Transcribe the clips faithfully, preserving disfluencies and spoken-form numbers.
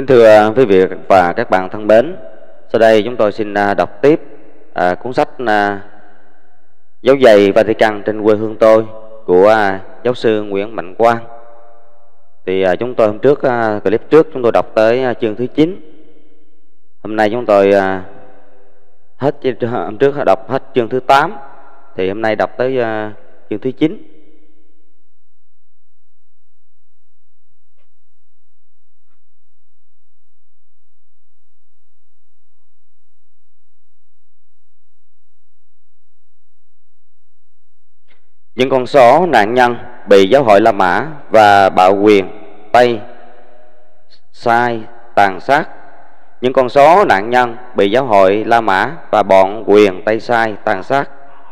thưa quý vị và các bạn thân mến, sau đây chúng tôi xin đọc tiếp à, cuốn sách à, Dấu giày Vatican trên quê hương tôi của à, giáo sư Nguyễn Mạnh Quang. Thì à, chúng tôi hôm trước à, clip trước chúng tôi đọc tới à, chương thứ chín. Hôm nay chúng tôi à, hết hôm trước đọc hết chương thứ tám, thì hôm nay đọc tới à, chương thứ chín. Những con số nạn nhân bị giáo hội La Mã và bạo quyền Tây sai tàn sát. Những con số nạn nhân bị giáo hội La Mã và bọn quyền Tây sai tàn sát.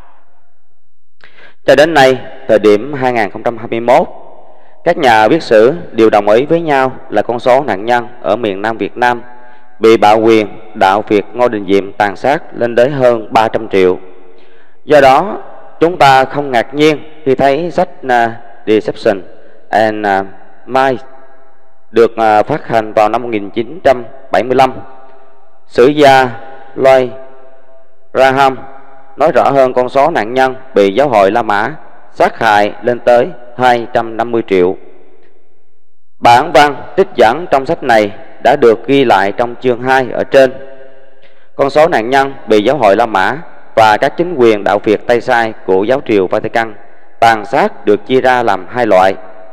Cho đến nay, thời điểm hai nghìn không trăm hai mươi mốt, các nhà viết sử đều đồng ý với nhau là con số nạn nhân ở miền Nam Việt Nam bị bạo quyền đạo Việt Ngô Đình Diệm tàn sát lên đến hơn ba trăm triệu. Do đó, chúng ta không ngạc nhiên khi thấy sách uh, Deception and uh, Might được uh, phát hành vào năm một nghìn chín trăm bảy mươi lăm. Sử gia Lloyd Graham nói rõ hơn con số nạn nhân bị giáo hội La Mã sát hại lên tới hai trăm năm mươi triệu. Bản văn trích dẫn trong sách này đã được ghi lại trong chương hai ở trên. Con số nạn nhân bị giáo hội La Mã và các chính quyền đạo Việt Tây sai của giáo triều Vatican tàn sát được chia ra làm hai loại.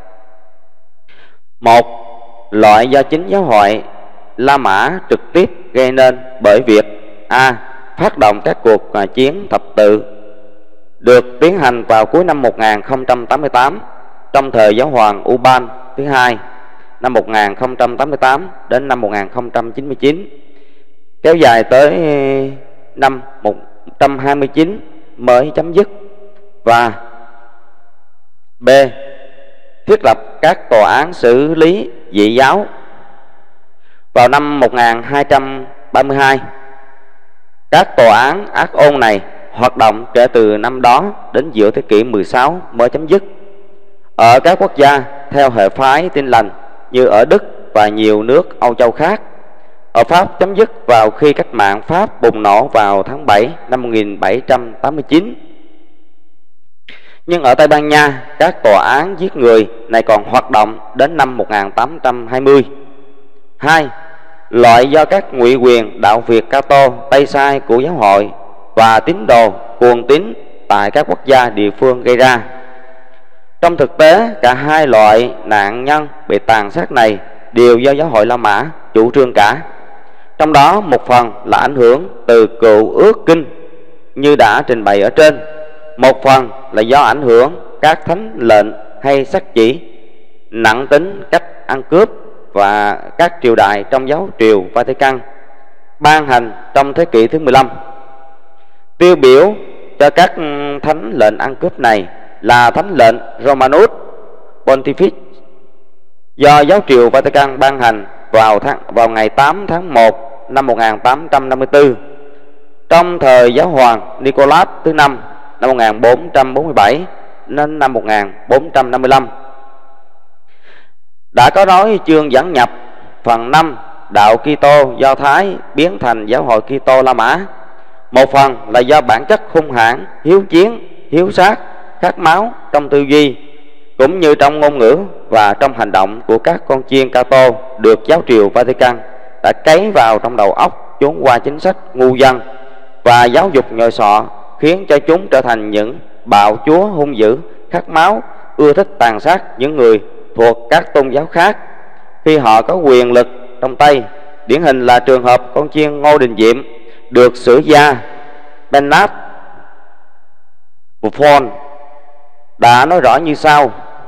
Một loại do chính giáo hội La Mã trực tiếp gây nên bởi việc a. phát động các cuộc chiến thập tự được tiến hành vào cuối năm một nghìn không trăm tám mươi tám trong thời giáo hoàng Urban thứ hai năm một nghìn không trăm tám mươi tám đến năm một nghìn không trăm chín mươi chín, kéo dài tới năm một trăm hai mươi chín mới chấm dứt. Và b. thiết lập các tòa án xử lý dị giáo vào năm một nghìn hai trăm ba mươi hai. Các tòa án ác ôn này hoạt động kể từ năm đó đến giữa thế kỷ mười sáu mới chấm dứt. Ở các quốc gia theo hệ phái Tin lành như ở Đức và nhiều nước Âu Châu khác, ở Pháp chấm dứt vào khi cách mạng Pháp bùng nổ vào tháng bảy năm một nghìn bảy trăm tám mươi chín. Nhưng ở Tây Ban Nha, các tòa án giết người này còn hoạt động đến năm một nghìn tám trăm hai mươi. Hai. Loại do các ngụy quyền đạo Việt Cato Tây sai của giáo hội và tín đồ cuồng tín tại các quốc gia địa phương gây ra. Trong thực tế, cả hai loại nạn nhân bị tàn sát này đều do giáo hội La Mã chủ trương cả. Trong đó một phần là ảnh hưởng từ Cựu Ước Kinh như đã trình bày ở trên, một phần là do ảnh hưởng các thánh lệnh hay sắc chỉ nặng tính cách ăn cướp và các triều đại trong giáo triều Vatican ban hành trong thế kỷ thứ mười lăm. Tiêu biểu cho các thánh lệnh ăn cướp này là thánh lệnh Romanus Pontific do giáo triều Vatican ban hành vào tháng vào ngày tám tháng một năm một nghìn tám trăm năm mươi tư trong thời giáo hoàng Nicholas thứ năm năm một nghìn bốn trăm bốn mươi bảy đến năm một nghìn bốn trăm năm mươi lăm. Đã có nói chương dẫn nhập phần năm đạo Kitô Do Thái biến thành giáo hội Kitô La Mã. Một phần là do bản chất hung hãn, hiếu chiến, hiếu sát, khát máu trong tư duy cũng như trong ngôn ngữ và trong hành động của các con chiên Cato được giáo triều Vatican đã cấy vào trong đầu óc chúng qua chính sách ngu dân và giáo dục nhồi sọ, khiến cho chúng trở thành những bạo chúa hung dữ, khát máu, ưa thích tàn sát những người thuộc các tôn giáo khác khi họ có quyền lực trong tay. Điển hình là trường hợp con chiên Ngô Đình Diệm được sử gia Bernard Buffon đã nói rõ như sau: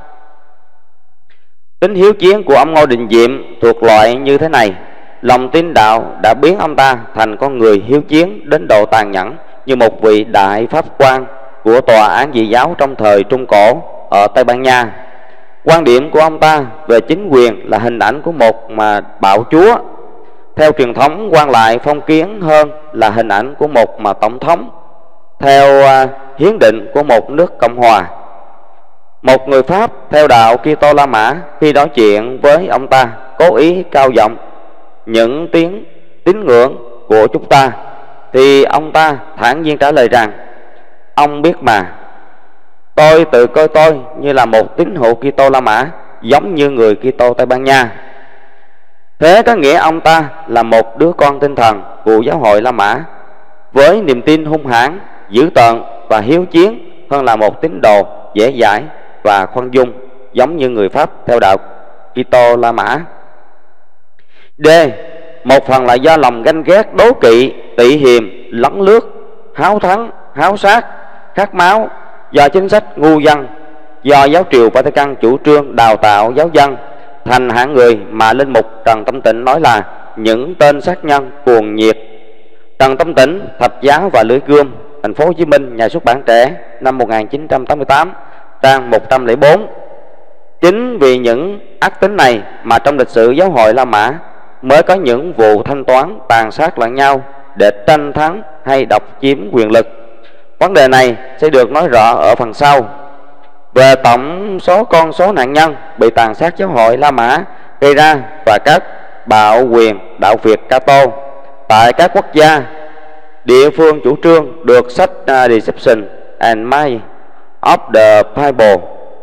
tính hiếu chiến của ông Ngô Đình Diệm thuộc loại như thế này. Lòng tin đạo đã biến ông ta thành con người hiếu chiến đến độ tàn nhẫn như một vị đại pháp quan của tòa án dị giáo trong thời Trung Cổ ở Tây Ban Nha. Quan điểm của ông ta về chính quyền là hình ảnh của một mà bạo chúa, theo truyền thống quan lại phong kiến hơn là hình ảnh của một mà tổng thống, theo uh, hiến định của một nước Cộng hòa. Một người Pháp theo đạo Kitô La Mã khi nói chuyện với ông ta cố ý cao giọng những tiếng tín ngưỡng của chúng ta, thì ông ta thản nhiên trả lời rằng: ông biết mà, tôi tự coi tôi như là một tín hữu Kitô La Mã, giống như người Kitô Tây Ban Nha. Thế có nghĩa ông ta là một đứa con tinh thần của giáo hội La Mã, với niềm tin hung hãn, dữ tợn và hiếu chiến, hơn là một tín đồ dễ dãi và khoan dung, giống như người Pháp theo đạo Kitô La Mã. D. Một phần là do lòng ganh ghét, đố kỵ, tị hiềm, lấn lướt, háo thắng, háo sát, khát máu, do chính sách ngu dân, do giáo triều Vatican chủ trương đào tạo giáo dân thành hạng người mà linh mục Trần Tâm Tịnh nói là những tên sát nhân cuồng nhiệt. Trần Tâm Tịnh, Thập Giáo và Lưỡi Gươm, Thành phố Hồ Chí Minh, Nhà xuất bản Trẻ, năm một nghìn chín trăm tám mươi tám, trang một trăm lẻ bốn. Chính vì những ác tính này mà trong lịch sử giáo hội La Mã mới có những vụ thanh toán tàn sát lẫn nhau để tranh thắng hay độc chiếm quyền lực. Vấn đề này sẽ được nói rõ ở phần sau. Về tổng số con số nạn nhân bị tàn sát giáo hội La Mã gây ra và các bạo quyền đạo Việt Cato tại các quốc gia địa phương chủ trương được sách uh, Deception and Might of the Bible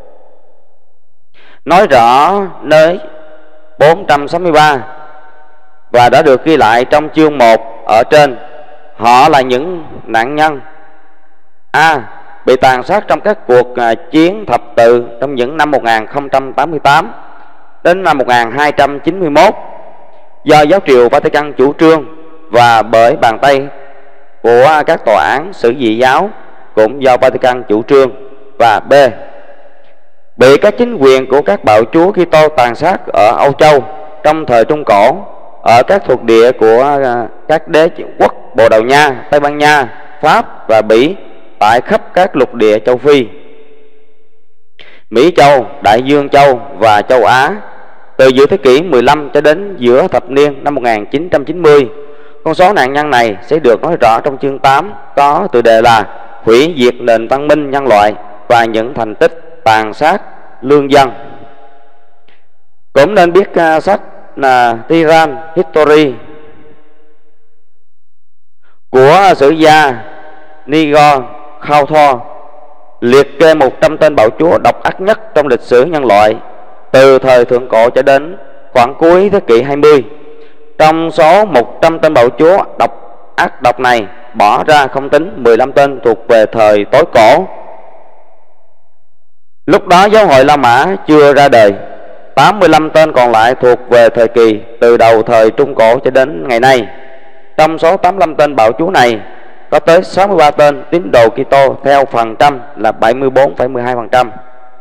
nói rõ nơi bốn trăm sáu mươi ba và đã được ghi lại trong chương một ở trên. Họ là những nạn nhân A. Bị tàn sát trong các cuộc uh, chiến thập tự trong những năm một nghìn không trăm tám mươi tám đến năm một nghìn hai trăm chín mươi mốt do giáo triều Vatican chủ trương và bởi bàn tay của các tòa án xử dị giáo cũng do Vatican chủ trương. Và B. Bị các chính quyền của các bạo chúa Kitô tàn sát ở Âu Châu trong thời Trung Cổ, ở các thuộc địa của các đế quốc Bồ Đào Nha, Tây Ban Nha, Pháp và Bỉ, tại khắp các lục địa châu Phi, Mỹ Châu, Đại Dương Châu và Châu Á, từ giữa thế kỷ mười lăm cho đến giữa thập niên năm một nghìn chín trăm chín mươi. Con số nạn nhân này sẽ được nói rõ trong chương tám, có tựa đề là Hủy diệt nền văn minh nhân loại và những thành tích tàn sát lương dân. Cũng nên biết uh, sách là Tyran History của sử gia Nigel Khao liệt kê một trăm tên bạo chúa độc ác nhất trong lịch sử nhân loại từ thời thượng cổ cho đến khoảng cuối thế kỷ hai mươi. Trong số một trăm tên bạo chúa độc ác độc này, bỏ ra không tính mười lăm tên thuộc về thời tối cổ. Lúc đó giáo hội La Mã chưa ra đời. Tám mươi lăm tên còn lại thuộc về thời kỳ từ đầu thời Trung Cổ cho đến ngày nay. Trong số tám mươi lăm tên bạo chúa này, có tới sáu mươi ba tên tín đồ Kitô theo phần trăm là bảy mươi bốn phẩy mười hai phần trăm.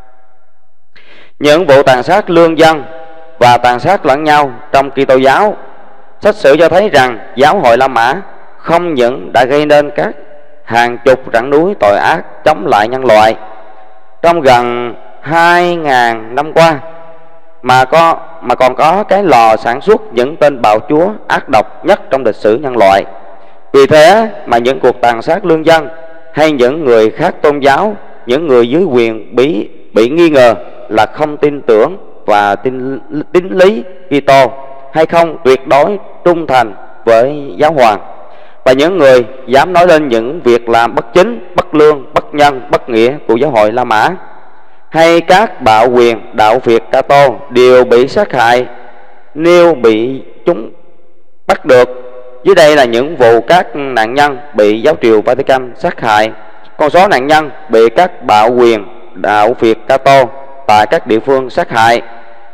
Những vụ tàn sát lương dân và tàn sát lẫn nhau trong Kitô giáo, sách sử cho thấy rằng giáo hội La Mã không những đã gây nên các hàng chục rặng núi tội ác chống lại nhân loại trong gần hai nghìn năm qua, mà có mà còn có cái lò sản xuất những tên bạo chúa ác độc nhất trong lịch sử nhân loại. Vì thế mà những cuộc tàn sát lương dân hay những người khác tôn giáo, những người dưới quyền bí bị nghi ngờ là không tin tưởng và tin tín lý Kitô, hay không tuyệt đối trung thành với giáo hoàng, và những người dám nói lên những việc làm bất chính, bất lương, bất nhân, bất nghĩa của giáo hội La Mã, hay các bạo quyền đạo Việt Cato đều bị sát hại nếu bị chúng bắt được. Dưới đây là những vụ các nạn nhân bị giáo triều Vatican sát hại. Con số nạn nhân bị các bạo quyền đạo Việt Cato tại các địa phương sát hại.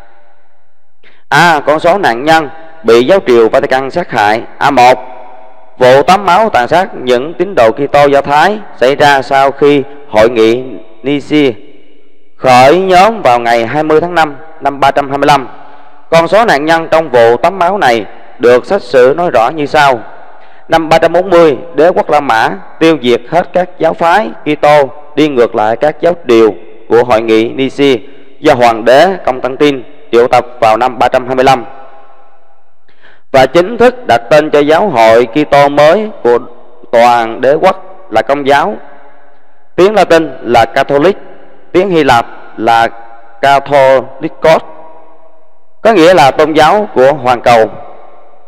A. Con số nạn nhân bị giáo triều Vatican sát hại. A một. Vụ tắm máu tàn sát những tín đồ Kitô Do Thái xảy ra sau khi hội nghị Nicaea khởi nhóm vào ngày hai mươi tháng năm năm ba trăm hai mươi lăm. Con số nạn nhân trong vụ tắm máu này được sách sử nói rõ như sau. Năm ba trăm bốn mươi, đế quốc La Mã tiêu diệt hết các giáo phái Kitô đi ngược lại các giáo điều của hội nghị Nicaea do hoàng đế Constantine triệu tập vào năm ba trăm hai mươi lăm, và chính thức đặt tên cho giáo hội Kitô mới của toàn đế quốc là Công giáo. Tiếng Latin là Catholic, tiếng Hy Lạp là Catholicos, có nghĩa là tôn giáo của hoàn cầu.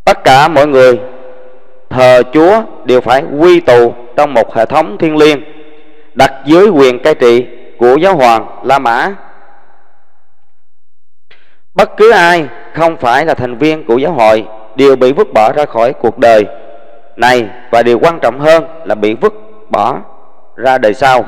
Tất cả mọi người thờ Chúa đều phải quy tụ trong một hệ thống thiêng liêng, đặt dưới quyền cai trị của giáo hoàng La Mã. Bất cứ ai không phải là thành viên của giáo hội đều bị vứt bỏ ra khỏi cuộc đời này, và điều quan trọng hơn là bị vứt bỏ ra đời sau.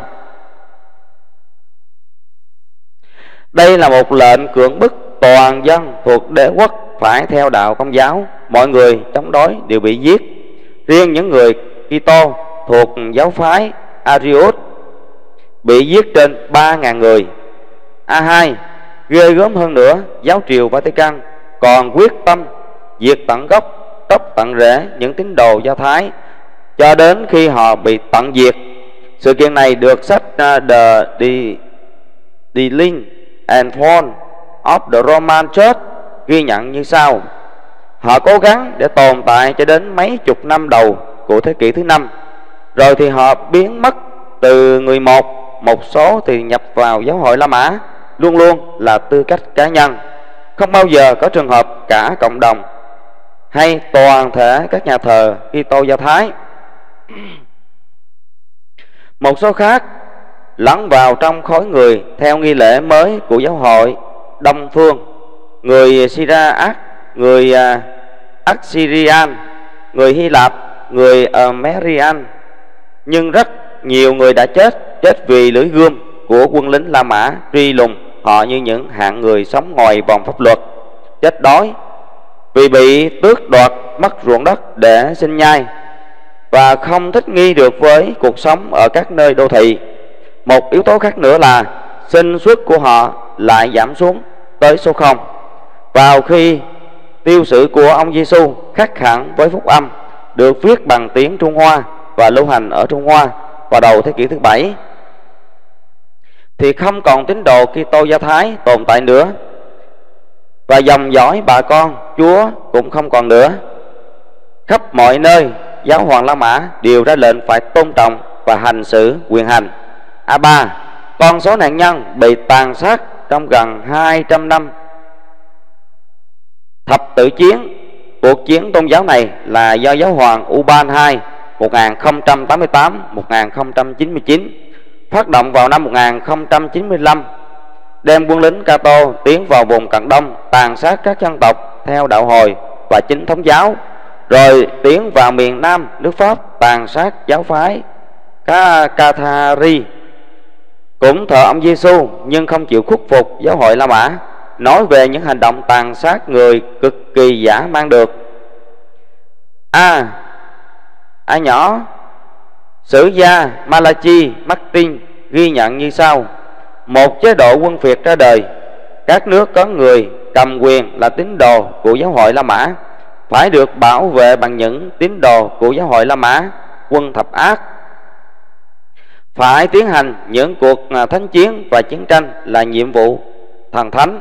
Đây là một lệnh cưỡng bức toàn dân thuộc đế quốc phải theo đạo Công giáo. Mọi người chống đối đều bị giết. Riêng những người Kitô thuộc giáo phái Arius bị giết trên ba nghìn người. A hai, ghê gớm hơn nữa, giáo triều Vatican còn quyết tâm diệt tận gốc, tróc tận rễ những tín đồ Do Thái cho đến khi họ bị tận diệt. Sự kiện này được sách uh, The Decline and Fall of the Roman Church ghi nhận như sau: họ cố gắng để tồn tại cho đến mấy chục năm đầu của thế kỷ thứ năm, rồi thì họ biến mất từ người một, một số thì nhập vào giáo hội La Mã, luôn luôn là tư cách cá nhân, không bao giờ có trường hợp cả cộng đồng hay toàn thể các nhà thờ Kitô Do Thái. Một số khác lẫn vào trong khối người theo nghi lễ mới của giáo hội Đông phương, người Syriac, người Assyrian, người Hy Lạp, người Armenian. Nhưng rất nhiều người đã chết, chết vì lưỡi gươm của quân lính La Mã truy lùng họ như những hạng người sống ngoài vòng pháp luật, chết đói vì bị tước đoạt mất ruộng đất để sinh nhai, và không thích nghi được với cuộc sống ở các nơi đô thị. Một yếu tố khác nữa là sinh suất của họ lại giảm xuống tới số không. Vào khi tiêu sử của ông Giêsu khác hẳn với phúc âm được viết bằng tiếng Trung Hoa và lưu hành ở Trung Hoa vào đầu thế kỷ thứ bảy, thì không còn tín đồ Kitô Do Thái tồn tại nữa, và dòng dõi bà con Chúa cũng không còn nữa. Khắp mọi nơi, giáo hoàng La Mã đều ra lệnh phải tôn trọng và hành xử quyền hành. A ba, con số nạn nhân bị tàn sát trong gần hai trăm năm thập tự chiến. Cuộc chiến tôn giáo này là do giáo hoàng Urban đệ nhị một nghìn không trăm tám mươi tám đến một nghìn không trăm chín mươi chín phát động vào năm một nghìn không trăm chín mươi lăm, đem quân lính Cato tiến vào vùng Cận Đông, tàn sát các dân tộc theo đạo Hồi và Chính thống giáo, rồi tiến vào miền Nam nước Pháp, tàn sát giáo phái Cathari, cũng thờ ông Giêsu nhưng không chịu khuất phục giáo hội La Mã. Nói về những hành động tàn sát người cực kỳ dã man được. A. A nhỏ, sử gia Malachi Martin ghi nhận như sau: một chế độ quân phiệt ra đời. Các nước có người cầm quyền là tín đồ của giáo hội La Mã phải được bảo vệ bằng những tín đồ của giáo hội La Mã. Quân thập ác phải tiến hành những cuộc thánh chiến và chiến tranh là nhiệm vụ thần thánh.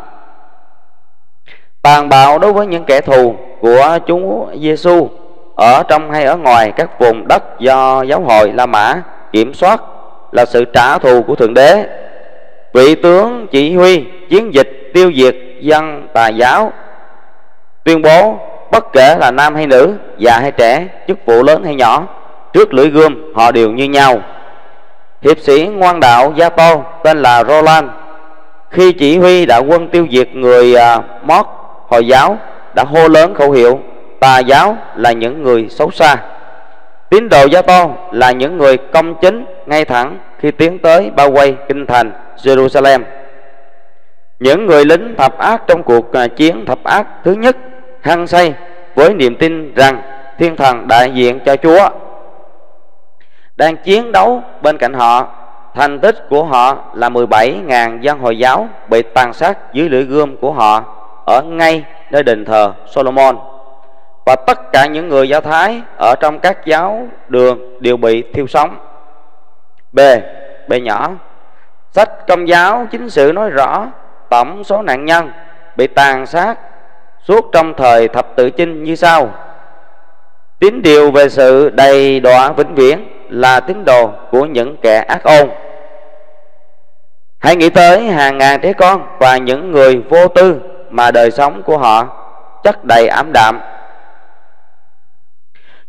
Tàn bạo đối với những kẻ thù của Chúa Giêsu ở trong hay ở ngoài các vùng đất do giáo hội La Mã kiểm soát là sự trả thù của Thượng Đế. Vị tướng chỉ huy chiến dịch tiêu diệt dân tà giáo tuyên bố bất kể là nam hay nữ, già hay trẻ, chức vụ lớn hay nhỏ, trước lưỡi gươm họ đều như nhau. Hiệp sĩ ngoan đạo Gia Tô tên là Roland, khi chỉ huy đạo quân tiêu diệt người uh, Mót Hồi giáo, đã hô lớn khẩu hiệu tà giáo là những người xấu xa, tín đồ Gia Tô là những người công chính ngay thẳng khi tiến tới bao vây kinh thành Jerusalem. Những người lính thập ác trong cuộc uh, chiến thập ác thứ nhất hăng say với niềm tin rằng thiên thần đại diện cho Chúa đang chiến đấu bên cạnh họ. Thành tích của họ là mười bảy nghìn dân Hồi giáo bị tàn sát dưới lưỡi gươm của họ ở ngay nơi đền thờ Solomon, và tất cả những người Do Thái ở trong các giáo đường đều bị thiêu sống. B. B nhỏ, sách Công giáo Chính sự nói rõ tổng số nạn nhân bị tàn sát suốt trong thời thập tự chinh như sau: tín điều về sự đầy đọa vĩnh viễn là tín đồ của những kẻ ác ôn. Hãy nghĩ tới hàng ngàn trẻ con và những người vô tư mà đời sống của họ chất đầy ảm đạm.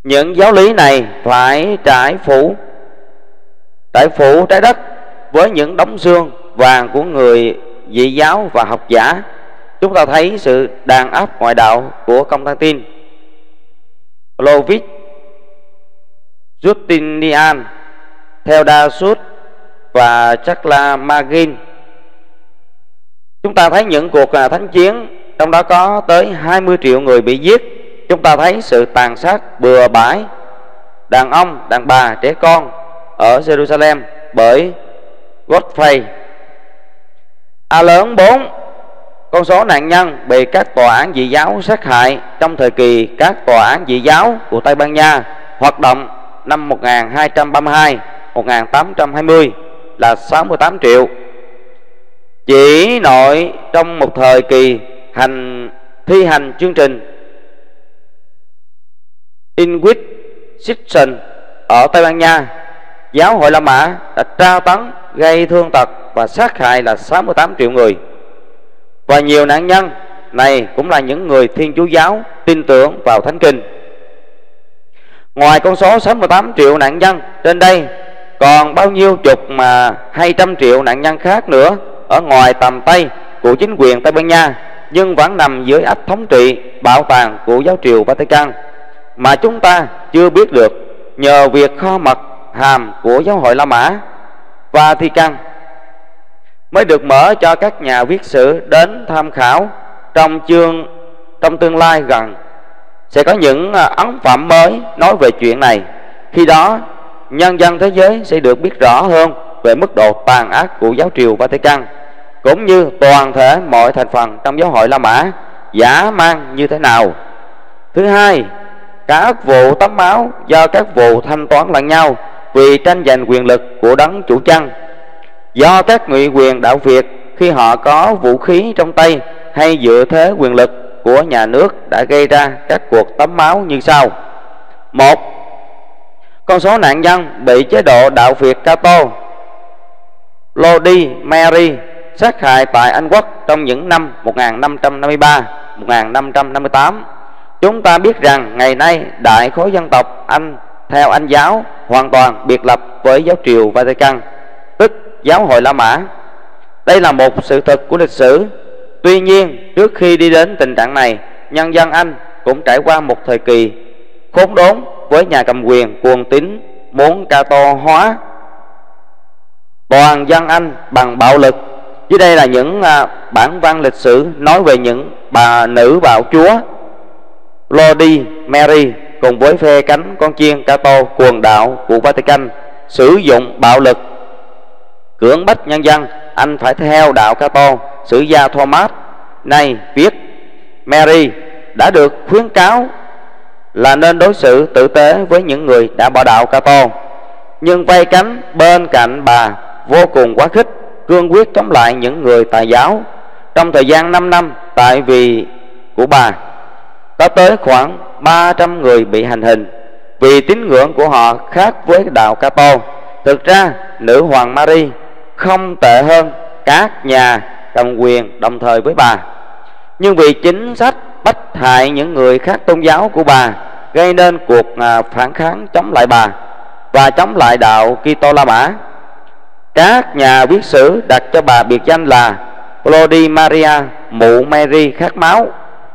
Những giáo lý này phải trải phủ trải phủ trái đất với những đống xương vàng của người dị giáo và học giả. Chúng ta thấy sự đàn áp ngoại đạo của Constantine, Clovis, Justinian, Theodosius và Charlemagne. Chúng ta thấy những cuộc thánh chiến, trong đó có tới hai mươi triệu người bị giết. Chúng ta thấy sự tàn sát bừa bãi đàn ông, đàn bà, trẻ con ở Jerusalem bởi Godfrey. A lớn bốn. Con số nạn nhân bị các tòa án dị giáo sát hại trong thời kỳ các tòa án dị giáo của Tây Ban Nha hoạt động năm một nghìn hai trăm ba mươi hai đến một nghìn tám trăm hai mươi là sáu mươi tám triệu. Chỉ nội trong một thời kỳ hành thi hành chương trình Inquisition ở Tây Ban Nha, giáo hội La Mã đã tra tấn, gây thương tật và sát hại là sáu mươi tám triệu người. Và nhiều nạn nhân này cũng là những người Thiên Chúa giáo tin tưởng vào Thánh Kinh. Ngoài con số sáu mươi tám triệu nạn nhân trên đây, còn bao nhiêu chục mà hai trăm triệu nạn nhân khác nữa ở ngoài tầm tay của chính quyền Tây Ban Nha, nhưng vẫn nằm dưới ách thống trị bảo tàng của giáo triều Vatican mà chúng ta chưa biết được nhờ việc kho mật hàm của giáo hội La Mã Vatican mới được mở cho các nhà viết sử đến tham khảo. Trong chương trong tương lai gần sẽ có những ấn phẩm mới nói về chuyện này. Khi đó nhân dân thế giới sẽ được biết rõ hơn về mức độ tàn ác của giáo triều Vatican, cũng như toàn thể mọi thành phần trong giáo hội La Mã dã man như thế nào. Thứ hai, các vụ tắm máu do các vụ thanh toán lẫn nhau vì tranh giành quyền lực của đấng chủ chân, do các ngụy quyền đạo Việt khi họ có vũ khí trong tay hay dựa thế quyền lực của nhà nước đã gây ra các cuộc tắm máu như sau. Một, con số nạn nhân bị chế độ đạo Việt Cato Lodi Mary sát hại tại Anh Quốc trong những năm một nghìn năm trăm năm mươi ba đến một nghìn năm trăm năm mươi tám. Chúng ta biết rằng ngày nay đại khối dân tộc Anh theo Anh giáo hoàn toàn biệt lập với giáo triều Vatican, tức giáo hội La Mã. Đây là một sự thật của lịch sử. Tuy nhiên, trước khi đi đến tình trạng này, nhân dân Anh cũng trải qua một thời kỳ khốn đốn với nhà cầm quyền cuồng tín muốn Cato hóa toàn dân Anh bằng bạo lực. Dưới đây là những à, bản văn lịch sử nói về những bà nữ bạo chúa Lodi Mary cùng với phe cánh con chiên Cato cuồng đạo của Vatican sử dụng bạo lực cưỡng bách nhân dân Anh phải theo đạo Cato. Sử gia Thomas này viết: Mary đã được khuyến cáo là nên đối xử tử tế với những người đã bỏ đạo Cato, nhưng vây cánh bên cạnh bà vô cùng quá khích, cương quyết chống lại những người tà giáo. Trong thời gian năm năm, tại vì của bà có tới khoảng ba trăm người bị hành hình vì tín ngưỡng của họ khác với đạo Cato. Thực ra nữ hoàng Mary không tệ hơn các nhà cầm quyền đồng thời với bà, nhưng vì chính sách bách hại những người khác tôn giáo của bà gây nên cuộc phản kháng chống lại bà và chống lại đạo Kitô La Mã. Các nhà viết sử đặt cho bà biệt danh là Lodi Maria, mụ Mary khát máu.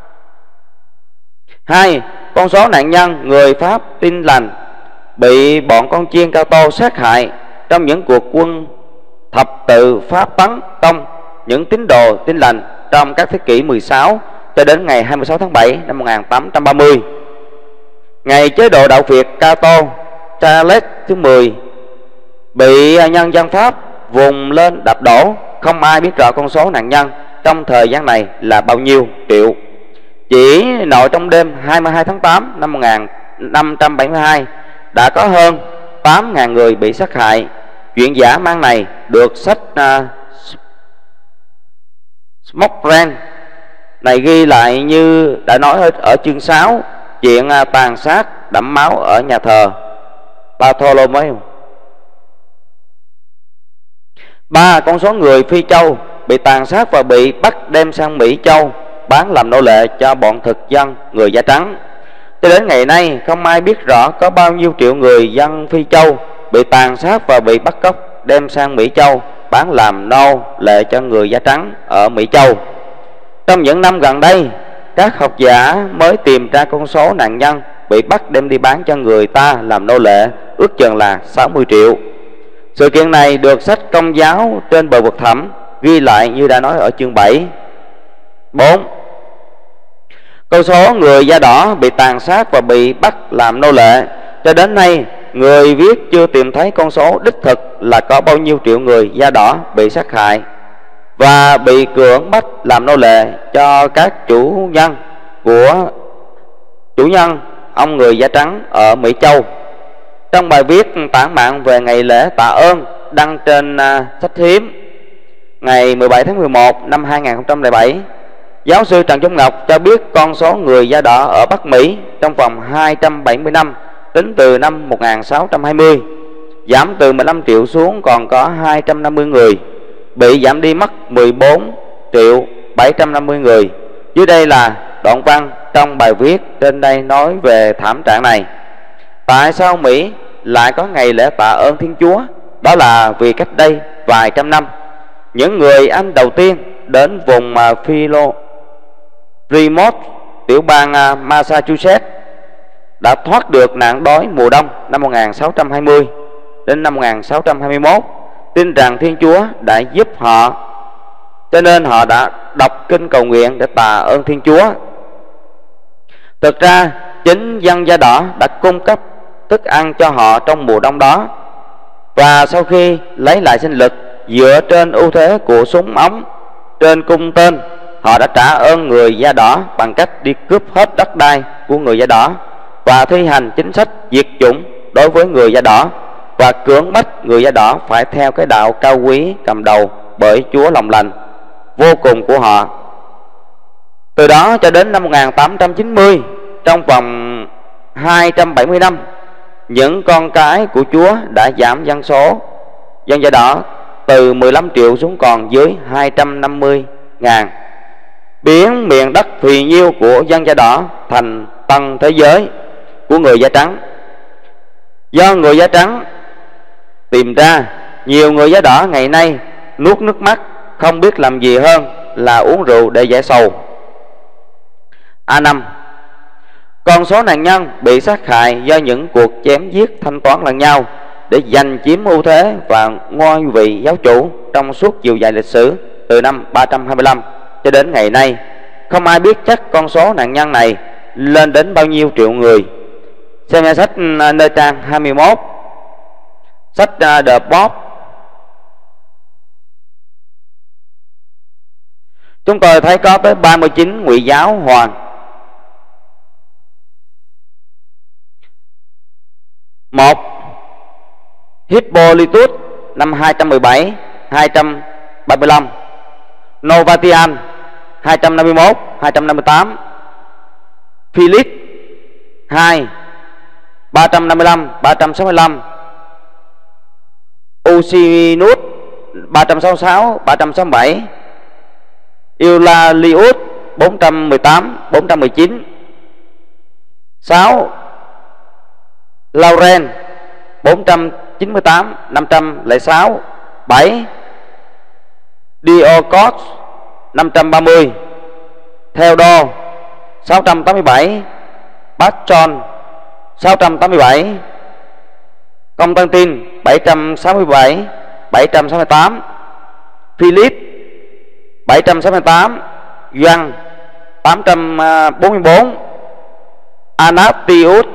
Hai, con số nạn nhân người Pháp tin lành bị bọn con chiên Cato sát hại trong những cuộc quân thập tự Pháp tấn công những tín đồ tin lành trong các thế kỷ mười sáu cho đến ngày hai mươi sáu tháng bảy năm một nghìn tám trăm ba mươi. Ngày chế độ đạo Việt Cato Charles thứ mười bị nhân dân Pháp vùng lên đập đổ. Không ai biết rõ con số nạn nhân trong thời gian này là bao nhiêu triệu. Chỉ nội trong đêm hai mươi hai tháng tám năm một nghìn năm trăm bảy mươi hai đã có hơn tám nghìn người bị sát hại. Chuyện giả mang này được sách uh, Smokbrand này ghi lại như đã nói ở, ở chương sáu, chuyện uh, tàn sát đẫm máu ở nhà thờ Bartholomew. Ba, con số người Phi Châu bị tàn sát và bị bắt đem sang Mỹ Châu bán làm nô lệ cho bọn thực dân người da trắng. Cho đến ngày nay không ai biết rõ có bao nhiêu triệu người dân Phi Châu bị tàn sát và bị bắt cóc đem sang Mỹ Châu bán làm nô lệ cho người da trắng ở Mỹ Châu. Trong những năm gần đây, các học giả mới tìm ra con số nạn nhân bị bắt đem đi bán cho người ta làm nô lệ ước chừng là sáu mươi triệu. Sự kiện này được sách Công giáo trên bờ vực thẳm ghi lại như đã nói ở chương bảy. Bốn. Con số người da đỏ bị tàn sát và bị bắt làm nô lệ, cho đến nay người viết chưa tìm thấy con số đích thực là có bao nhiêu triệu người da đỏ bị sát hại và bị cưỡng bắt làm nô lệ cho các chủ nhân của chủ nhân ông người da trắng ở Mỹ Châu. Trong bài viết tản mạn về ngày lễ tạ ơn đăng trên uh, sách Hiếm ngày mười bảy tháng mười một năm hai nghìn không trăm lẻ bảy, giáo sư Trần Trung Ngọc cho biết con số người da đỏ ở Bắc Mỹ trong vòng hai trăm bảy mươi năm tính từ năm một nghìn sáu trăm hai mươi giảm từ mười lăm triệu xuống còn có hai trăm năm mươi người, bị giảm đi mất mười bốn triệu bảy trăm năm mươi người. Dưới đây là đoạn văn trong bài viết trên đây nói về thảm trạng này. Tại sao Mỹ lại có ngày lễ tạ ơn Thiên Chúa? Đó là vì cách đây vài trăm năm, những người Anh đầu tiên đến vùng Philo Plymouth, tiểu bang Massachusetts, đã thoát được nạn đói mùa đông năm một nghìn sáu trăm hai mươi đến năm một nghìn sáu trăm hai mươi mốt, tin rằng Thiên Chúa đã giúp họ, cho nên họ đã đọc kinh cầu nguyện để tạ ơn Thiên Chúa. Thực ra chính dân da đỏ đã cung cấp thức ăn cho họ trong mùa đông đó, và sau khi lấy lại sinh lực dựa trên ưu thế của súng ống trên cung tên, họ đã trả ơn người da đỏ bằng cách đi cướp hết đất đai của người da đỏ và thi hành chính sách diệt chủng đối với người da đỏ, và cưỡng bách người da đỏ phải theo cái đạo cao quý cầm đầu bởi Chúa lòng lành vô cùng của họ. Từ đó cho đến năm một nghìn tám trăm chín mươi, trong vòng hai trăm bảy mươi năm, những con cái của Chúa đã giảm dân số dân da đỏ từ mười lăm triệu xuống còn dưới hai trăm năm mươi ngàn, biến miền đất phì nhiêu của dân da đỏ thành tân thế giới của người da trắng. Do người da trắng tìm ra, nhiều người da đỏ ngày nay nuốt nước mắt, không biết làm gì hơn là uống rượu để giải sầu. A năm. Con số nạn nhân bị sát hại do những cuộc chém giết thanh toán lẫn nhau để giành chiếm ưu thế và ngôi vị giáo chủ trong suốt chiều dài lịch sử từ năm ba trăm hai mươi lăm cho đến ngày nay, không ai biết chắc con số nạn nhân này lên đến bao nhiêu triệu người. Xem nhà sách nơi trang hai mươi mốt, sách The Bob. Chúng tôi thấy có tới ba mươi chín ngụy giáo hoàng. Một. Hippolytus năm hai trăm mười bảy hai trăm ba mươi lăm, Novatian hai trăm năm mươi mốt hai trăm năm mươi tám, Philip hai ba trăm năm mươi lăm ba trăm sáu mươi lăm, Usinus ba trăm sáu mươi sáu ba trăm sáu mươi bảy, Eulalius bốn trăm mười tám bốn trăm mười chín. Sáu. Lauren bốn trăm chín mươi tám năm trăm lẻ sáu. Bảy. Diocos năm trăm ba mươi, Theodore sáu trăm tám mươi bảy, Patron sáu trăm tám mươi bảy, Constantine bảy trăm sáu mươi bảy bảy trăm sáu mươi tám, Philip bảy trăm sáu mươi tám, Gioan tám trăm bốn mươi bốn, Anatius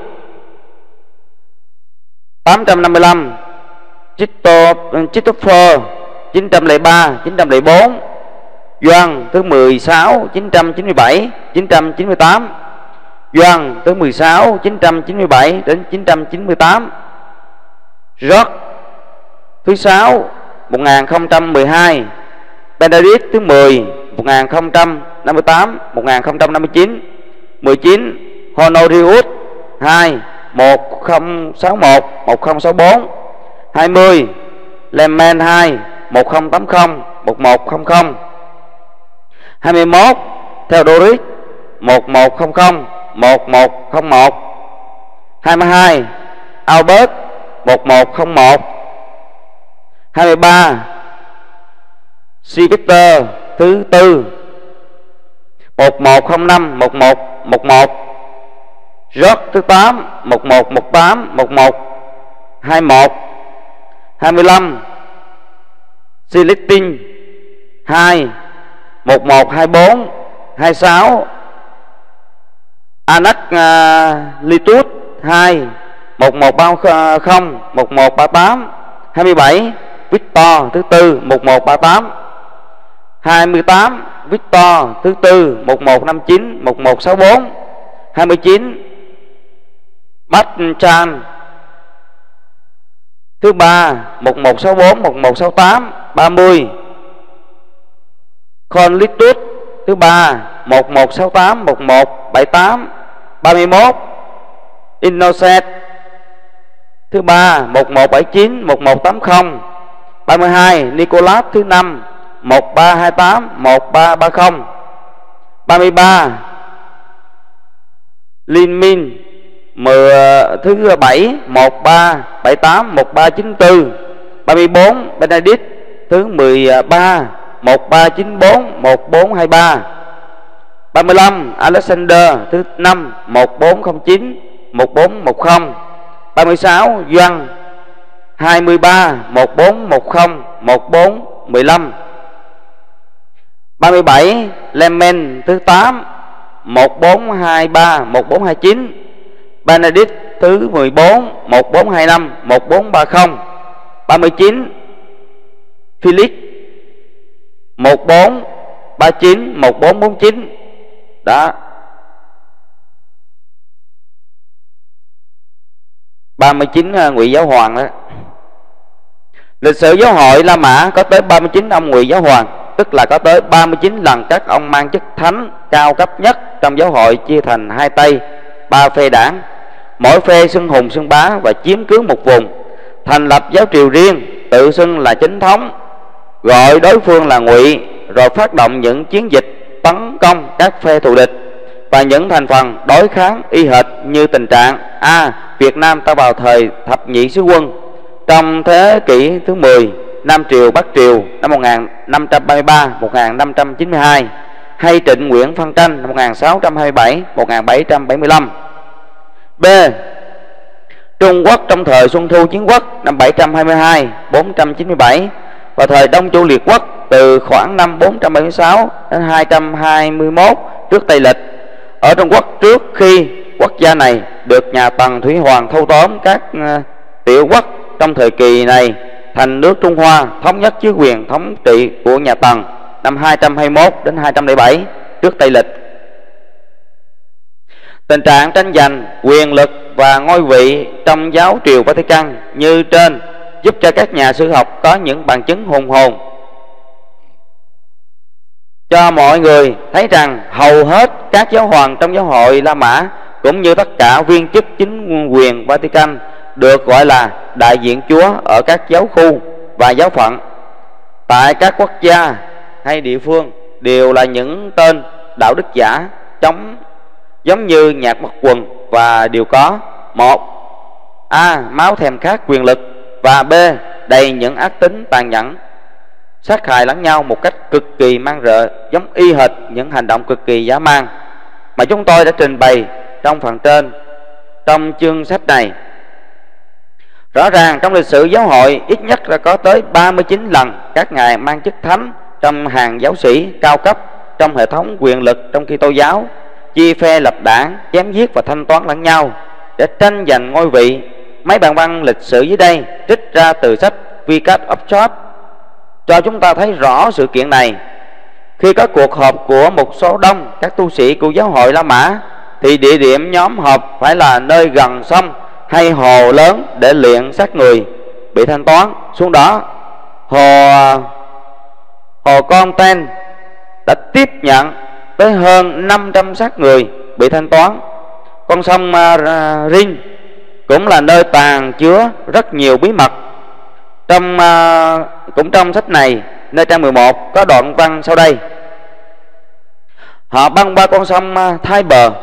tám trăm năm mươi lăm, Christopher chín trăm lẻ ba chín trăm lẻ bốn, Gioan thứ mười sáu chín trăm chín mươi bảy chín trăm chín mươi tám, Gioan thứ mười sáu chín trăm chín mươi bảy đến chín trăm chín mươi tám, George thứ sáu một nghìn không trăm mười hai, Benedict thứ mười một nghìn không trăm năm mươi tám một nghìn không trăm năm mươi chín. Mười chín. Honorius hai một không sáu một một không sáu bốn. Hai mươi. Clement hai một không tám không một một không không. Hai mươi mốt. Theodoric một một không không một một không một. Hai mươi hai Albert một một không một. Hai mươi ba Sylvester thứ tư một một không năm một một một một. George thứ tám một một một tám một một hai một. Hai mươi lăm Celestine hai một một hai bốn hai sáu. Anac uh, Litus hai một một ba không một một ba tám. Hai mươi bảy Victor thứ tư một một ba tám. Hai mươi tám Victor thứ tư một một năm chín một một sáu bốn. Hai mươi chín Bachan thứ ba một một sáu bốn một một sáu tám. Ba mươi Conlitus thứ ba một một sáu tám một một bảy tám. Ba mươi mốt Innocent thứ ba một một bảy chín một một tám không. Ba mươi hai Nicolas thứ năm một ba hai tám một ba ba không. Ba mươi ba Linh Minh thứ bảy một ba bảy tám một ba chín tư. Ba mươi bốn Benedict thứ mười ba một ba chín bốn một bốn hai ba. Ba mươi lăm Alexander thứ năm một bốn không chín một bốn một không. Ba mươi sáu Doan hai mươi ba một bốn một không một bốn một lăm. Ba mươi bảy Lemen thứ tám một bốn hai ba một bốn hai chín. Benedict thứ mười bốn một bốn hai năm một bốn ba không. Ba mươi chín Philip một bốn ba chín một bốn bốn chín. Đó. ba mươi chín Ngụy Giáo Hoàng đó. Lịch sử giáo hội La Mã có tới ba mươi chín ông Ngụy Giáo Hoàng, tức là có tới ba mươi chín lần các ông mang chức thánh cao cấp nhất trong giáo hội chia thành hai Tây, ba phe đảng, mỗi phe xưng hùng xưng bá và chiếm cứ một vùng, thành lập giáo triều riêng, tự xưng là chính thống, gọi đối phương là Ngụy, rồi phát động những chiến dịch tấn công các phe thù địch và những thành phần đối kháng y hệt như tình trạng A à, Việt Nam ta vào thời thập nhị sứ quân trong thế kỷ thứ mười, Nam Triều Bắc Triều năm một nghìn năm trăm ba mươi ba đến một nghìn năm trăm chín mươi hai, hay Trịnh Nguyễn phân tranh năm một nghìn sáu trăm hai mươi bảy đến một nghìn bảy trăm bảy mươi lăm. B. Trung Quốc trong thời Xuân Thu Chiến Quốc năm bảy trăm hai mươi hai đến bốn trăm chín mươi bảy và thời Đông Chu Liệt Quốc từ khoảng năm bốn trăm bảy mươi sáu đến hai trăm hai mươi mốt trước Tây Lịch. Ở Trung Quốc trước khi quốc gia này được nhà Tần Thủy Hoàng thâu tóm các uh, tiểu quốc trong thời kỳ này thành nước Trung Hoa, thống nhất dưới quyền thống trị của nhà Tần năm hai trăm hai mươi mốt đến hai trăm lẻ bảy trước Tây Lịch. Tình trạng tranh giành quyền lực và ngôi vị trong giáo triều Vatican như trên giúp cho các nhà sử học có những bằng chứng hùng hồn cho mọi người thấy rằng hầu hết các giáo hoàng trong giáo hội La Mã cũng như tất cả viên chức chính quyền Vatican được gọi là đại diện Chúa ở các giáo khu và giáo phận tại các quốc gia hay địa phương đều là những tên đạo đức giả chống giống như nhạc bất quần và đều có một A. Máu thèm khát quyền lực và B. Đầy những ác tính tàn nhẫn, sát hại lẫn nhau một cách cực kỳ man rợ, giống y hệt những hành động cực kỳ dã man mà chúng tôi đã trình bày trong phần trên trong chương sách này. Rõ ràng trong lịch sử giáo hội ít nhất là có tới ba mươi chín lần các ngài mang chức thánh trong hàng giáo sĩ cao cấp trong hệ thống quyền lực trong Kitô giáo chia phe lập đảng, chém giết và thanh toán lẫn nhau để tranh giành ngôi vị. Mấy bản văn lịch sử dưới đây trích ra từ sách Vicat of Church cho chúng ta thấy rõ sự kiện này. Khi có cuộc họp của một số đông các tu sĩ của giáo hội La Mã thì địa điểm nhóm họp phải là nơi gần sông hay hồ lớn để luyện xác người bị thanh toán xuống đó. Hồ Hồ Con Ten đã tiếp nhận tới hơn năm trăm xác người bị thanh toán. Con sông Rin cũng là nơi tàng chứa rất nhiều bí mật. Trong uh, cũng trong sách này, nơi trang mười một có đoạn văn sau đây: họ băng qua con sông uh, Thái Bờ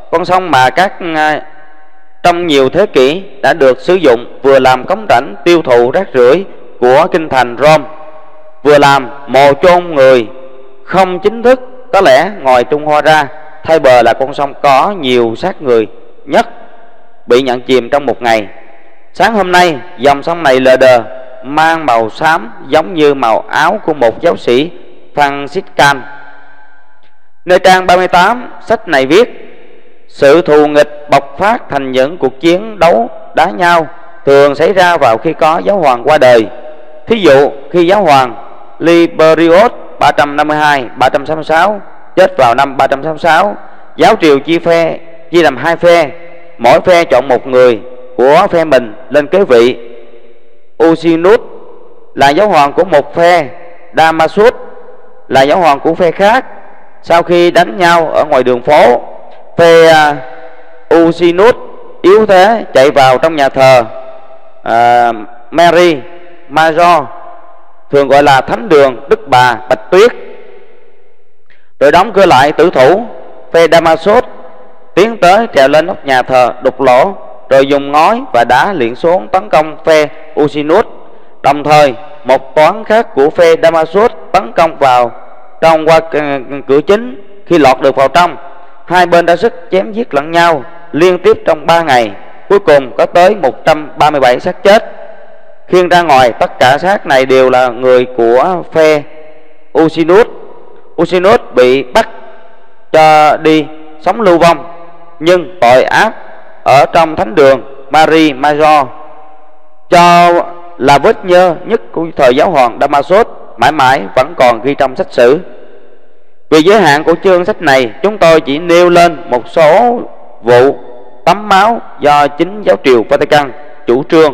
con sông mà các à, trong nhiều thế kỷ đã được sử dụng vừa làm cống rãnh tiêu thụ rác rưởi của kinh thành Rome, vừa làm mồ chôn người không chính thức. Có lẽ ngoài Trung Hoa ra, thay bờ là con sông có nhiều xác người nhất bị nhận chìm trong một ngày. Sáng hôm nay, dòng sông này lờ đờ, mang màu xám giống như màu áo của một giáo sĩ Franciscan. Nơi trang ba mươi tám, sách này viết: sự thù nghịch bộc phát thành những cuộc chiến đấu đá nhau thường xảy ra vào khi có giáo hoàng qua đời. Thí dụ khi giáo hoàng Liberius ba trăm năm mươi hai đến ba trăm sáu mươi sáu chết vào năm ba trăm sáu mươi sáu, giáo triều chia phe chia làm hai phe, mỗi phe chọn một người của phe mình lên kế vị. Usinus là giáo hoàng của một phe, Damasus là giáo hoàng của phe khác. Sau khi đánh nhau ở ngoài đường phố, phe uh, Usinus yếu thế chạy vào trong nhà thờ uh, Mary Major, thường gọi là thánh đường Đức Bà Bạch Tuyết, rồi đóng cửa lại tử thủ. Phe Damasus tiến tới trèo lên nóc nhà thờ đục lỗ, rồi dùng ngói và đá liệng xuống tấn công phe Usinus. Đồng thời, một toán khác của phe Damasus tấn công vào trong qua cửa chính. Khi lọt được vào trong, hai bên đã sức chém giết lẫn nhau liên tiếp trong ba ngày. Cuối cùng có tới một trăm ba mươi bảy xác chết. Khiêng ra ngoài, tất cả xác này đều là người của phe Usinus. Usinus bị bắt cho đi sống lưu vong, nhưng tội ác ở trong thánh đường Marie Major cho là vết nhơ nhất của thời giáo hoàng Damasus mãi mãi vẫn còn ghi trong sách sử. Vì giới hạn của chương sách này, chúng tôi chỉ nêu lên một số vụ tắm máu do chính giáo triều Vatican chủ trương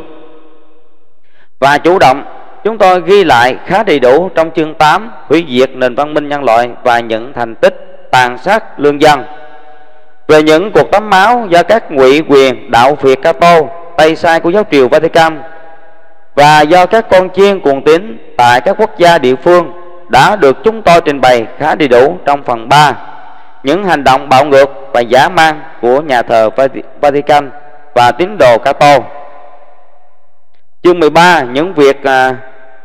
và chủ động. Chúng tôi ghi lại khá đầy đủ trong chương tám, hủy diệt nền văn minh nhân loại và những thành tích tàn sát lương dân. Về những cuộc tắm máu do các ngụy quyền đạo Việt Cato tay sai của giáo triều Vatican và do các con chiên cuồng tín tại các quốc gia địa phương đã được chúng tôi trình bày khá đầy đủ trong phần ba, những hành động bạo ngược và dã man của nhà thờ Vatican và tín đồ Cato. Chương mười ba, những việc à,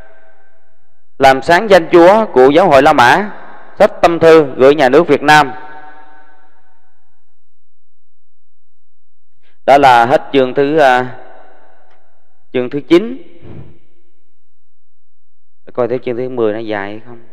làm sáng danh Chúa của giáo hội La Mã. Sách tâm thư gửi nhà nước Việt Nam. Đó là hết chương thứ à, chương thứ chín. Coi thấy chương thứ mười nó dài hay không.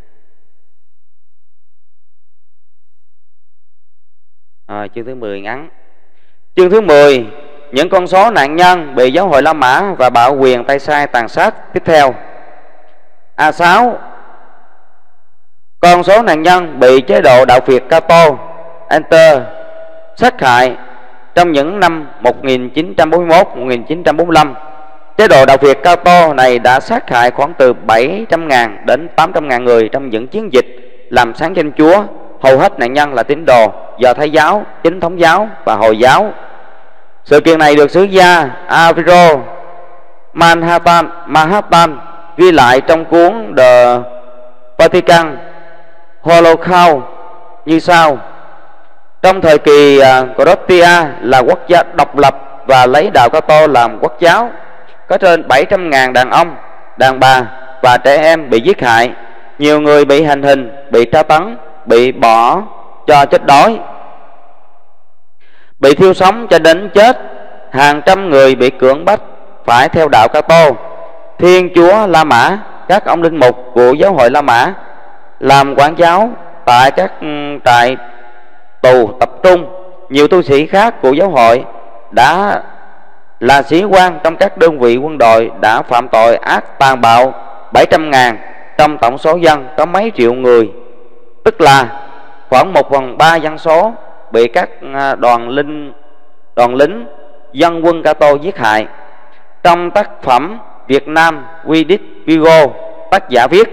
À, chương thứ mười ngắn. Chương thứ mười, những con số nạn nhân bị giáo hội La Mã và bạo quyền tay sai tàn sát tiếp theo. A sáu, con số nạn nhân bị chế độ đạo Việt Cato Enter sát hại trong những năm một nghìn chín trăm bốn mươi mốt đến một nghìn chín trăm bốn mươi lăm. Chế độ đạo Việt Cato này đã sát hại khoảng từ bảy trăm ngàn đến tám trăm ngàn người trong những chiến dịch làm sáng danh Chúa. Hầu hết nạn nhân là tín đồ Do Thái giáo, Chính thống giáo và Hồi giáo. Sự kiện này được sử gia Aviro Manhattan, Manhattan ghi lại trong cuốn The Vatican Holocaust như sau: trong thời kỳ Croatia là quốc gia độc lập và lấy đạo Cato làm quốc giáo, có trên bảy trăm ngàn đàn ông, đàn bà và trẻ em bị giết hại. Nhiều người bị hành hình, bị tra tấn, bị bỏ cho chết đói, bị thiêu sống cho đến chết. Hàng trăm người bị cưỡng bách phải theo đạo Cato. Thiên Chúa La Mã, các ông linh mục của giáo hội La Mã làm quản giáo tại các trại tù tập trung. Nhiều tu sĩ khác của giáo hội đã là sĩ quan trong các đơn vị quân đội đã phạm tội ác tàn bạo. Bảy trăm ngàn trong tổng số dân có mấy triệu người, tức là khoảng một phần ba dân số, bị các đoàn linh đoàn lính dân quân Cato giết hại. Trong tác phẩm Việt Nam Vidit Vigo, tác giả viết: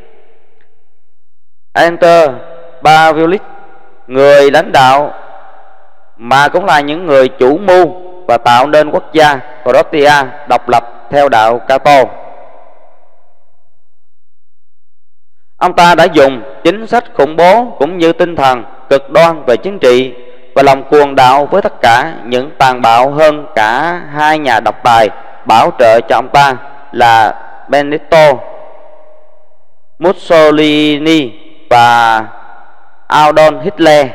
Enter Bavilis, người lãnh đạo mà cũng là những người chủ mưu và tạo nên quốc gia Croatia độc lập theo đạo Cato. Ông ta đã dùng chính sách khủng bố cũng như tinh thần cực đoan về chính trị và lòng cuồng đạo với tất cả những tàn bạo hơn cả hai nhà độc tài bảo trợ cho ông ta là Benito Mussolini và Adolf Hitler.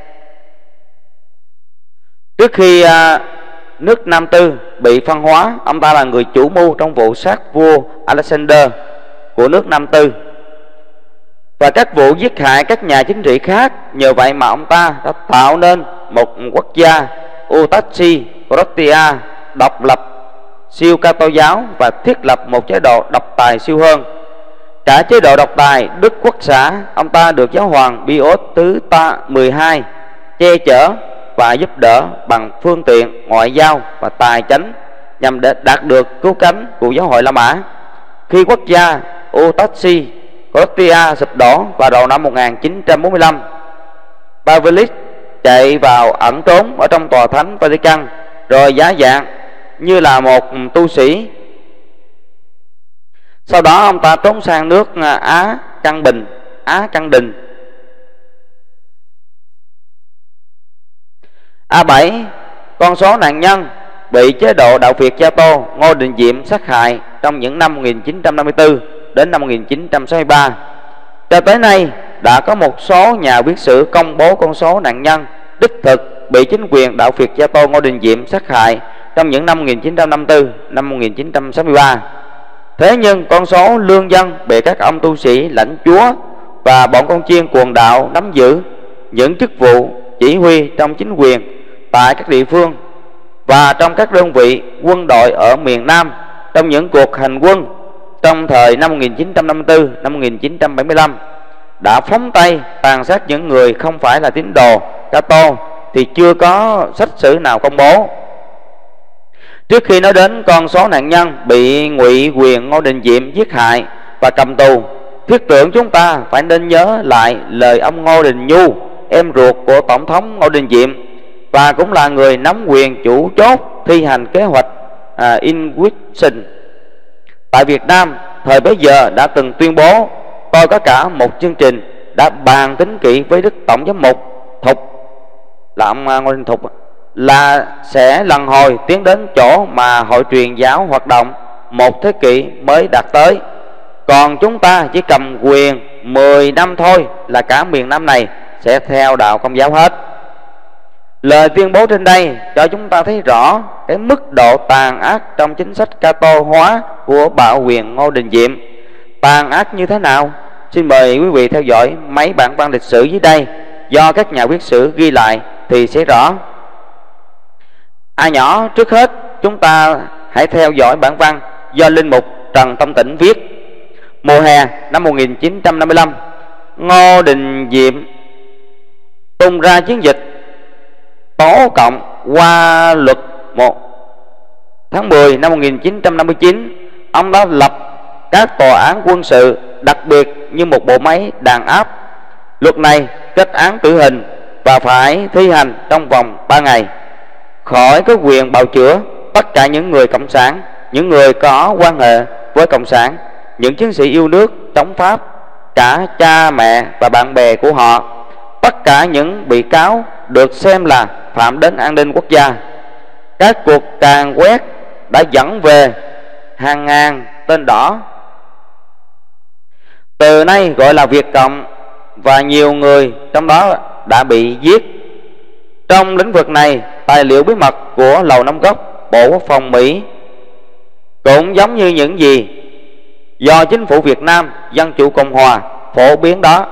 Trước khi uh, nước Nam Tư bị phân hóa, ông ta là người chủ mưu trong vụ sát vua Alexander của nước Nam Tư và các vụ giết hại các nhà chính trị khác. Nhờ vậy mà ông ta đã tạo nên một quốc gia Utashi Croatia độc lập siêu Cato giáo và thiết lập một chế độ độc tài siêu hơn. Cả chế độ độc tài Đức Quốc xã, ông ta được giáo hoàng Pius thứ mười hai che chở và giúp đỡ bằng phương tiện ngoại giao và tài chánh nhằm để đạt được cứu cánh của giáo hội La Mã. Khi quốc gia Utashi Croatia sụp đổ vào đầu năm một nghìn chín trăm bốn mươi lăm, Pavelic chạy vào ẩn trốn ở trong tòa thánh Vatican rồi giả dạng như là một tu sĩ. Sau đó ông ta trốn sang nước Á Căn Bình, Á Căn Đình. A bảy. Con số nạn nhân bị chế độ đạo Việt Gia Tô Ngô Đình Diệm sát hại trong những năm một nghìn chín trăm năm mươi tư đến năm một nghìn chín trăm sáu mươi ba. Cho tới nay đã có một số nhà viết sử công bố con số nạn nhân đích thực bị chính quyền đạo Việt Gia Tô Ngô Đình Diệm sát hại trong những năm một nghìn chín trăm năm mươi tư, năm một nghìn chín trăm sáu mươi ba. Thế nhưng con số lương dân bị các ông tu sĩ lãnh chúa và bọn con chiên cuồng đạo nắm giữ những chức vụ chỉ huy trong chính quyền tại các địa phương và trong các đơn vị quân đội ở miền Nam trong những cuộc hành quân trong thời năm một nghìn chín trăm năm mươi tư, năm một nghìn chín trăm bảy mươi lăm đã phóng tay tàn sát những người không phải là tín đồ Cato thì chưa có sách sử nào công bố. Trước khi nói đến con số nạn nhân bị Ngụy Quyền Ngô Đình Diệm giết hại và cầm tù, thiết tưởng chúng ta phải nên nhớ lại lời ông Ngô Đình Nhu, em ruột của Tổng thống Ngô Đình Diệm và cũng là người nắm quyền chủ chốt thi hành kế hoạch à, Inquisition tại Việt Nam thời bấy giờ đã từng tuyên bố: tôi có cả một chương trình đã bàn tính kỹ với Đức Tổng giám mục Thục, là ông Ngô Đình Thục, là sẽ lần hồi tiến đến chỗ mà hội truyền giáo hoạt động một thế kỷ mới đạt tới. Còn chúng ta chỉ cầm quyền mười năm thôi là cả miền Nam này sẽ theo đạo Công giáo hết. Lời tuyên bố trên đây cho chúng ta thấy rõ cái mức độ tàn ác trong chính sách Cato hóa của bạo quyền Ngô Đình Diệm. Tàn ác như thế nào? Xin mời quý vị theo dõi mấy bản văn lịch sử dưới đây do các nhà viết sử ghi lại thì sẽ rõ. A nhỏ, trước hết chúng ta hãy theo dõi bản văn do linh mục Trần Tông Tĩnh viết. Mùa hè năm một nghìn chín trăm năm mươi lăm, Ngô Đình Diệm tung ra chiến dịch tố cộng qua luật. Một tháng mười năm một nghìn chín trăm năm mươi chín, ông đã lập các tòa án quân sự đặc biệt như một bộ máy đàn áp. Luật này kết án tử hình và phải thi hành trong vòng ba ngày. Khỏi có quyền bào chữa tất cả những người cộng sản, những người có quan hệ với cộng sản, những chiến sĩ yêu nước chống Pháp, cả cha mẹ và bạn bè của họ. Tất cả những bị cáo được xem là phạm đến an ninh quốc gia. Các cuộc càn quét đã dẫn về hàng ngàn tên đỏ, từ nay gọi là Việt Cộng, và nhiều người trong đó đã bị giết. Trong lĩnh vực này, tài liệu bí mật của Lầu Năm Góc, Bộ Quốc phòng Mỹ cũng giống như những gì do chính phủ Việt Nam Dân chủ Cộng hòa phổ biến đó.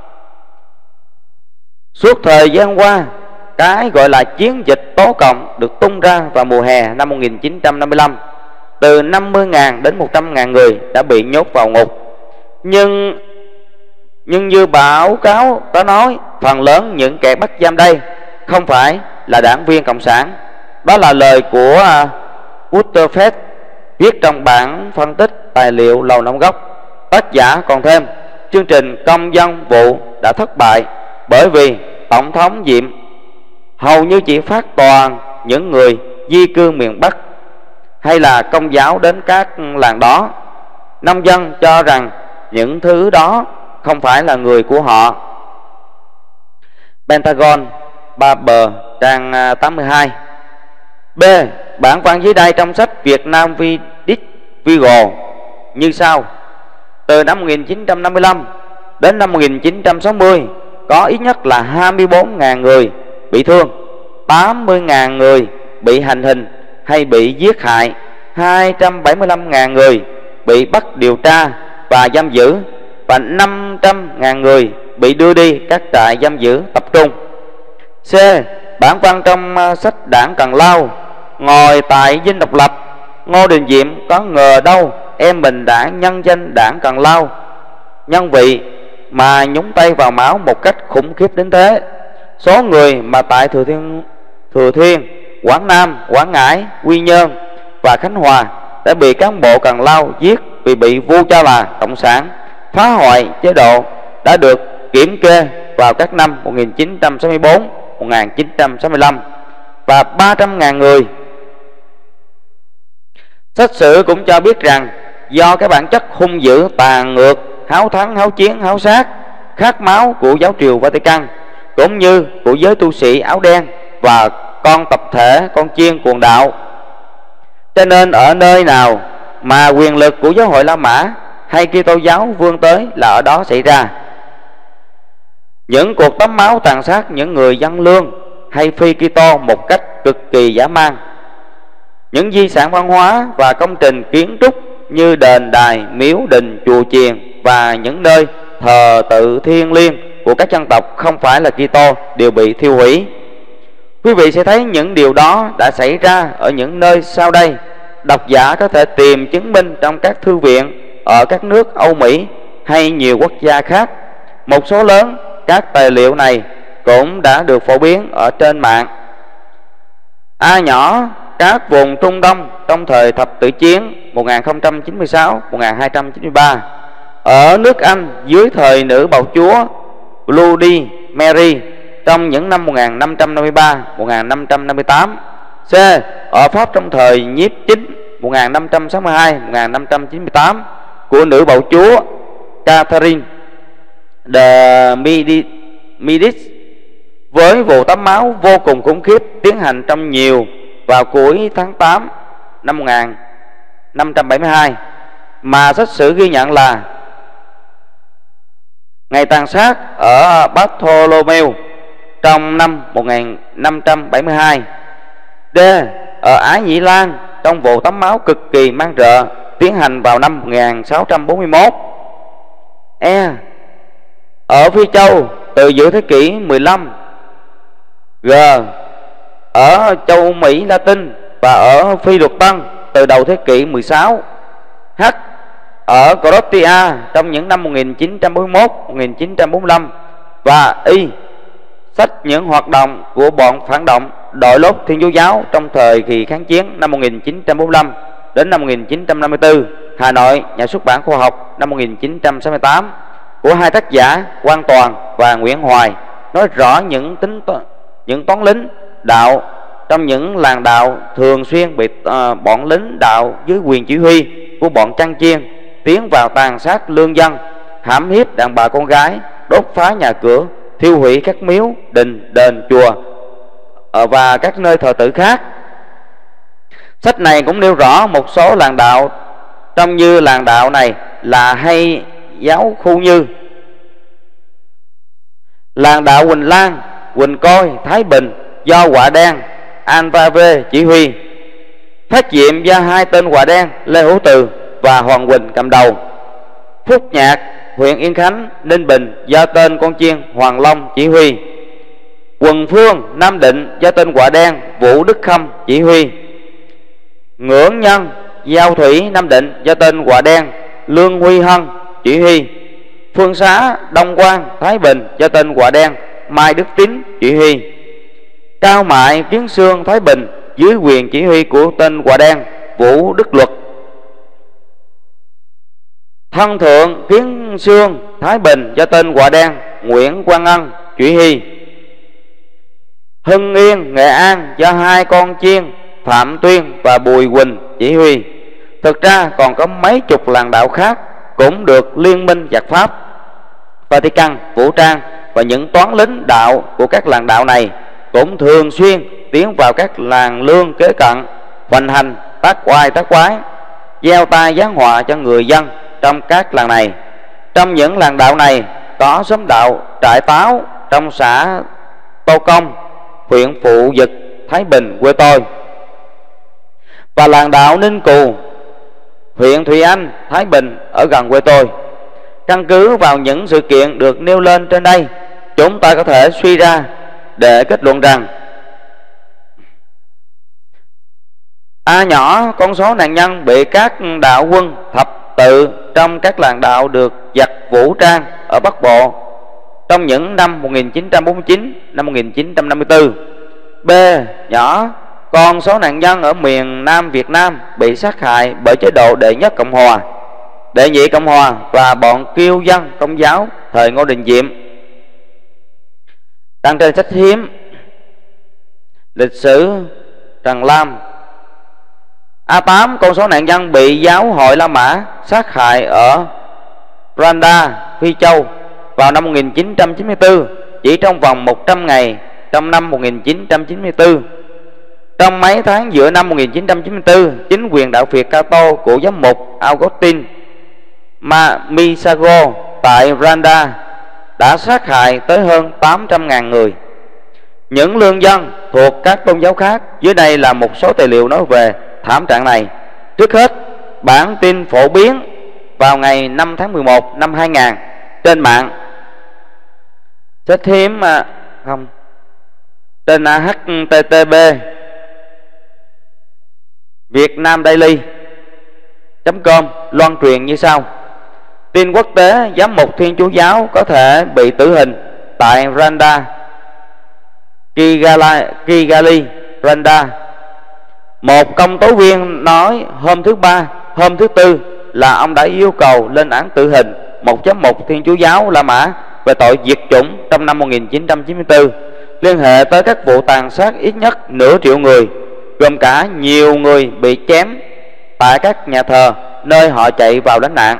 Suốt thời gian qua, cái gọi là chiến dịch tố cộng được tung ra vào mùa hè năm một nghìn chín trăm năm mươi lăm. Từ năm mươi nghìn đến một trăm nghìn người đã bị nhốt vào ngục. Nhưng nhưng như báo cáo có nói, phần lớn những kẻ bắt giam đây không phải là đảng viên cộng sản. Đó là lời của Waterford viết trong bản phân tích tài liệu Lầu Năm Góc. Tác giả còn thêm, chương trình công dân vụ đã thất bại bởi vì Tổng thống Diệm hầu như chỉ phát toàn những người di cư miền Bắc hay là công giáo đến các làng đó. Nông dân cho rằng những thứ đó không phải là người của họ. Pentagon Ba Bờ, trang tám mươi hai. B. Bản văn dưới đây trong sách Việt Nam Vedic Vigo như sau: từ năm một nghìn chín trăm năm mươi lăm đến năm một nghìn chín trăm sáu mươi, có ít nhất là hai mươi bốn nghìn người bị thương, tám mươi nghìn người bị hành hình hay bị giết hại, hai trăm bảy mươi lăm nghìn người bị bắt điều tra và giam giữ, và năm trăm nghìn người bị đưa đi các trại giam giữ tập trung. C. Bản văn trong sách Đảng Cần Lao: ngồi tại dinh độc lập, Ngô Đình Diệm có ngờ đâu em mình đã nhân danh Đảng Cần Lao nhân vị mà nhúng tay vào máu một cách khủng khiếp đến thế. Số người mà tại Thừa Thiên, Thừa Thiên, Quảng Nam, Quảng Ngãi, Quy Nhơn và Khánh Hòa đã bị cán bộ Cần Lao giết vì bị vu cho là cộng sản, phá hoại chế độ đã được kiểm kê vào các năm một nghìn chín trăm sáu mươi tư, một nghìn chín trăm sáu mươi lăm, và ba trăm nghìn người. Sách sử cũng cho biết rằng do cái bản chất hung dữ, tàn ngược, háo thắng, háo chiến, háo sát, khát máu của giáo triều Vatican cũng như của giới tu sĩ áo đen và con tập thể con chiên cuồng đạo, cho nên ở nơi nào mà quyền lực của giáo hội La Mã hay Kitô giáo vươn tới là ở đó xảy ra những cuộc tắm máu tàn sát những người dân lương hay phi Kitô một cách cực kỳ dã man. Những di sản văn hóa và công trình kiến trúc như đền đài, miếu đình, chùa chiền và những nơi thờ tự thiêng liêng của các dân tộc không phải là Kitô đều bị thiêu hủy. Quý vị sẽ thấy những điều đó đã xảy ra ở những nơi sau đây. Độc giả có thể tìm chứng minh trong các thư viện ở các nước Âu Mỹ hay nhiều quốc gia khác. Một số lớn các tài liệu này cũng đã được phổ biến ở trên mạng. A nhỏ, các vùng Trung Đông trong thời thập tự chiến một nghìn không trăm chín mươi sáu đến một nghìn hai trăm chín mươi ba. Ở nước Anh dưới thời nữ bầu chúa Bloody Mary trong những năm một nghìn năm trăm năm mươi ba đến một nghìn năm trăm năm mươi tám. C. Ở Pháp trong thời nhiếp chính một nghìn năm trăm sáu mươi hai đến một nghìn năm trăm chín mươi tám của nữ bầu chúa Catherine de Medici, với vụ tắm máu vô cùng khủng khiếp tiến hành trong nhiều vào cuối tháng tám năm một nghìn năm trăm bảy mươi hai, mà sách sử ghi nhận là ngày tàn sát ở Bartholomew trong năm một nghìn năm trăm bảy mươi hai. D. Ở Ái Nhĩ Lan trong vụ tắm máu cực kỳ man rợ tiến hành vào năm một nghìn sáu trăm bốn mươi mốt. E. Ở Phi Châu từ giữa thế kỷ mười lăm. G. Ở châu Mỹ Latin và ở Phi Luật Tân từ đầu thế kỷ mười sáu. H. Ở Croatia trong những năm một nghìn chín trăm bốn mươi mốt đến một nghìn chín trăm bốn mươi lăm. Và Y. Sách những hoạt động của bọn phản động đội lốt Thiên Chúa giáo trong thời kỳ kháng chiến năm một nghìn chín trăm bốn mươi lăm đến năm một nghìn chín trăm năm mươi tư, Hà Nội, Nhà xuất bản Khoa học, năm một nghìn chín trăm sáu mươi tám, của hai tác giả Quang Toàn và Nguyễn Hoài, nói rõ những tính những toán lính đạo trong những làng đạo thường xuyên bị uh, bọn lính đạo dưới quyền chỉ huy của bọn Chăn Chiên tiến vào tàn sát lương dân, hãm hiếp đàn bà con gái, đốt phá nhà cửa, thiêu hủy các miếu, đình, đền, chùa uh, và các nơi thờ tự khác. Sách này cũng nêu rõ một số làng đạo trong như làng đạo này là hay giáo khu như làng đạo Quỳnh Lan, Quỳnh Côi, Thái Bình do Quạ Đen Alvave chỉ huy, phát diệm do hai tên Quạ Đen Lê Hữu Từ và Hoàng Quỳnh cầm đầu. Phúc Nhạc, huyện Yên Khánh, Ninh Bình do tên con chiên Hoàng Long chỉ huy. Quần Phương, Nam Định do tên Quạ Đen Vũ Đức Khâm chỉ huy. Ngưỡng Nhân, Giao Thủy, Nam Định do tên Quạ Đen Lương Huy Hân chỉ huy. Phương Xá, Đông Quang, Thái Bình do tên Quạ Đen Mai Đức Tín chỉ huy. Cao Mại, Kiến Sương, Thái Bình dưới quyền chỉ huy của tên Quạ Đen Vũ Đức Luật. Thân Thượng, Kiến Sương, Thái Bình do tên Quạ Đen Nguyễn Quang Ân chỉ huy. Hưng Yên, Nghệ An do hai con chiên Phạm Tuyên và Bùi Quỳnh chỉ huy. Thực ra còn có mấy chục làng đạo khác cũng được liên minh giặc Pháp Vatican vũ trang, và những toán lính đạo của các làng đạo này cũng thường xuyên tiến vào các làng lương kế cận, hoành hành, tác oai tác quái, gieo tai giáng họa cho người dân trong các làng này. Trong những làng đạo này có xóm đạo Trại Táo trong xã Tô Công, huyện Phụ Dực, Thái Bình, quê tôi, và làng đạo Ninh Cù, huyện Thủy Anh, Thái Bình, ở gần quê tôi. Căn cứ vào những sự kiện được nêu lên trên đây, chúng ta có thể suy ra để kết luận rằng A nhỏ con số nạn nhân bị các đạo quân thập tự trong các làng đạo được giặc vũ trang ở Bắc Bộ trong những năm một nghìn chín trăm bốn mươi chín, năm một nghìn chín trăm năm mươi tư. B nhỏ con số nạn nhân ở miền Nam Việt Nam bị sát hại bởi chế độ Đệ Nhất Cộng Hòa, Đệ Nhị Cộng Hòa và bọn kiêu dân Công giáo thời Ngô Đình Diệm. Đăng trên sách hiếm lịch sử Trần Lam. A tám con số nạn nhân bị giáo hội La Mã sát hại ở Randa, Phi Châu vào năm một nghìn chín trăm chín mươi tư, chỉ trong vòng một trăm ngày trong năm một nghìn chín trăm chín mươi tư. Trong mấy tháng giữa năm một nghìn chín trăm chín mươi tư, chính quyền đạo Việt Cato của giám mục Augustin Misago tại Randa đã sát hại tới hơn tám trăm nghìn người. Những lương dân thuộc các tôn giáo khác. Dưới đây là một số tài liệu nói về thảm trạng này. Trước hết, bản tin phổ biến vào ngày năm tháng mười một năm hai nghìn trên mạng sách hiếm không trên H T T P Vietnam Daily .com loan truyền như sau: tin quốc tế, giám mục Thiên Chúa giáo có thể bị tử hình tại Randa, Kigali, Kigali, Randa. Một công tố viên nói hôm thứ ba, hôm thứ tư là ông đã yêu cầu lên án tử hình một giám mục Thiên Chúa giáo La Mã về tội diệt chủng trong năm một nghìn chín trăm chín mươi tư, liên hệ tới các vụ tàn sát ít nhất nửa triệu người, gồm cả nhiều người bị chém tại các nhà thờ nơi họ chạy vào lánh nạn.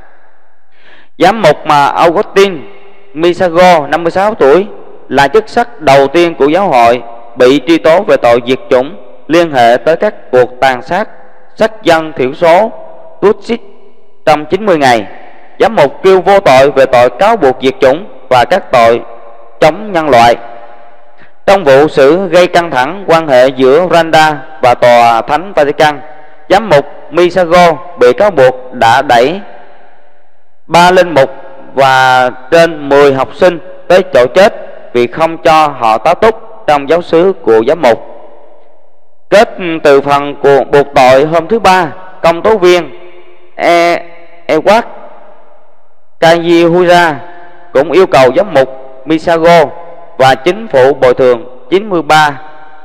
Giám mục mà Augustin Misago, năm mươi sáu tuổi, là chức sắc đầu tiên của giáo hội bị truy tố về tội diệt chủng liên hệ tới các cuộc tàn sát sắc dân thiểu số Tutsi trong chín mươi ngày. Giám mục kêu vô tội về tội cáo buộc diệt chủng và các tội chống nhân loại. Trong vụ xử gây căng thẳng quan hệ giữa Randa và Tòa Thánh Vatican, giám mục Misago bị cáo buộc đã đẩy ba linh mục và trên mười học sinh tới chỗ chết vì không cho họ tá túc trong giáo xứ của giám mục. Kết từ phần của buộc tội hôm thứ ba, công tố viên e Ewart Kayihura cũng yêu cầu giám mục Misago và chính phủ bồi thường chín mươi ba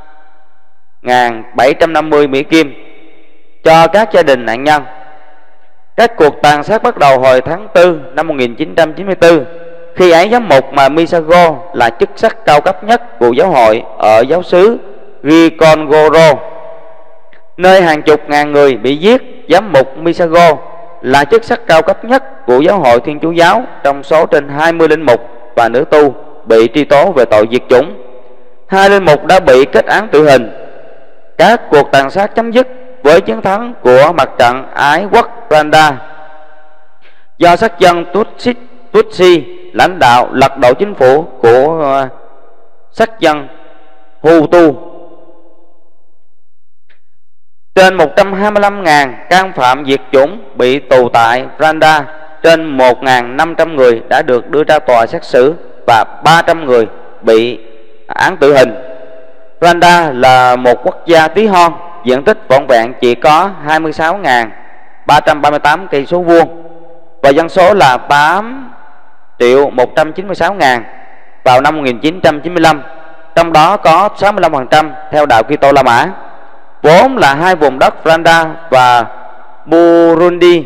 nghìn bảy trăm năm mươi Mỹ Kim cho các gia đình nạn nhân. Các cuộc tàn sát bắt đầu hồi tháng tư năm một nghìn chín trăm chín mươi tư. Khi ấy giám mục mà Misago là chức sắc cao cấp nhất của giáo hội ở giáo xứ Gikongoro, nơi hàng chục ngàn người bị giết. Giám mục Misago là chức sắc cao cấp nhất của giáo hội Thiên Chúa giáo trong số trên hai mươi linh mục và nữ tu bị truy tố về tội diệt chủng. Hai linh mục đã bị kết án tử hình. Các cuộc tàn sát chấm dứt với chiến thắng của mặt trận ái quốc Rwanda do sắc dân Tutsi, Tutsi lãnh đạo lật đổ chính phủ của uh, sắc dân Hutu. Trên một trăm hai mươi lăm nghìn can phạm diệt chủng bị tù tại Rwanda, trên một nghìn năm trăm người đã được đưa ra tòa xét xử và ba trăm người bị án tử hình. Rwanda là một quốc gia tí hon, diện tích vỏn vẹn chỉ có hai mươi sáu nghìn ba trăm ba mươi tám cây số vuông và dân số là tám triệu một trăm chín mươi sáu nghìn vào năm một nghìn chín trăm chín mươi lăm, trong đó có sáu mươi lăm phần trăm theo đạo Kitô La Mã. Vốn là hai vùng đất Rwanda và Burundi.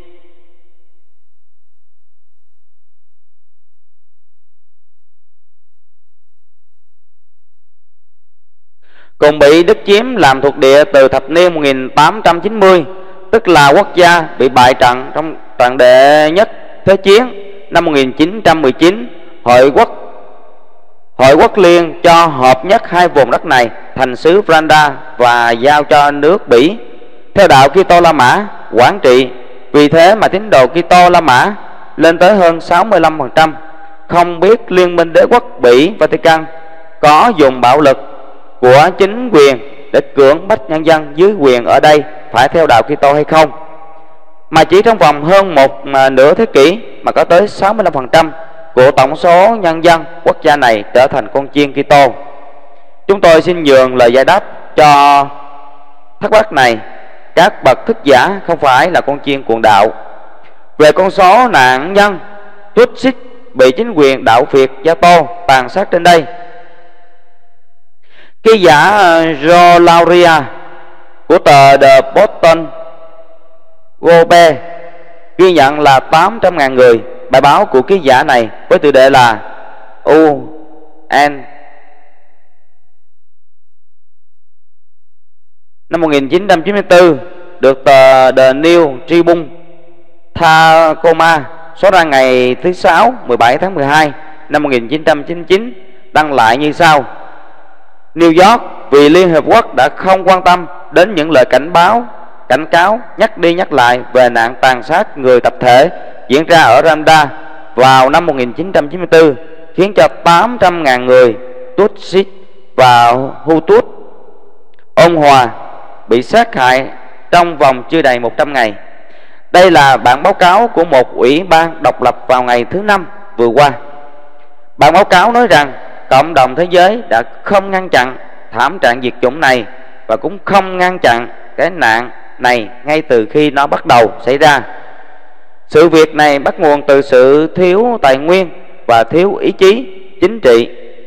Cùng bị Đức chiếm làm thuộc địa từ thập niên một nghìn tám trăm chín mươi, tức là quốc gia bị bại trận trong trận đệ nhất thế chiến năm một nghìn chín trăm mười chín. Hội quốc Hội Quốc Liên cho hợp nhất hai vùng đất này thành xứ Vranda và giao cho nước Bỉ theo đạo Kitô La Mã quản trị. Vì thế mà tín đồ Kitô La Mã lên tới hơn sáu mươi lăm phần trăm. Không biết Liên minh đế quốc Bỉ Vatican có dùng bạo lực của chính quyền để cưỡng bách nhân dân dưới quyền ở đây phải theo đạo Kitô hay không, mà chỉ trong vòng hơn một nửa thế kỷ mà có tới sáu mươi lăm phần trăm của tổng số nhân dân quốc gia này trở thành con chiên Kitô. Chúng tôi xin nhường lời giải đáp cho thắc mắc này. Các bậc thức giả không phải là con chiên cuồng đạo. Về con số nạn nhân Tutsi bị chính quyền đạo Việt Gia Tô tàn sát trên đây, ký giả Joe Lauria của tờ The Boston Globe ghi nhận là tám trăm nghìn người. Bài báo của ký giả này với tựa đề là U N năm một nghìn chín trăm chín mươi tư được tờ The New Tribune Tacoma số ra ngày thứ Sáu mười bảy tháng mười hai năm một nghìn chín trăm chín mươi chín đăng lại như sau: New York vì Liên Hiệp Quốc đã không quan tâm đến những lời cảnh báo, cảnh cáo nhắc đi nhắc lại về nạn tàn sát người tập thể diễn ra ở Rwanda vào năm một nghìn chín trăm chín mươi tư, khiến cho tám trăm nghìn người Tutsi và Hutu ôn hòa bị sát hại trong vòng chưa đầy một trăm ngày. Đây là bản báo cáo của một ủy ban độc lập vào ngày thứ Năm vừa qua. Bản báo cáo nói rằng cộng đồng thế giới đã không ngăn chặn thảm trạng diệt chủng này và cũng không ngăn chặn cái nạn này ngay từ khi nó bắt đầu xảy ra. Sự việc này bắt nguồn từ sự thiếu tài nguyên và thiếu ý chí chính trị.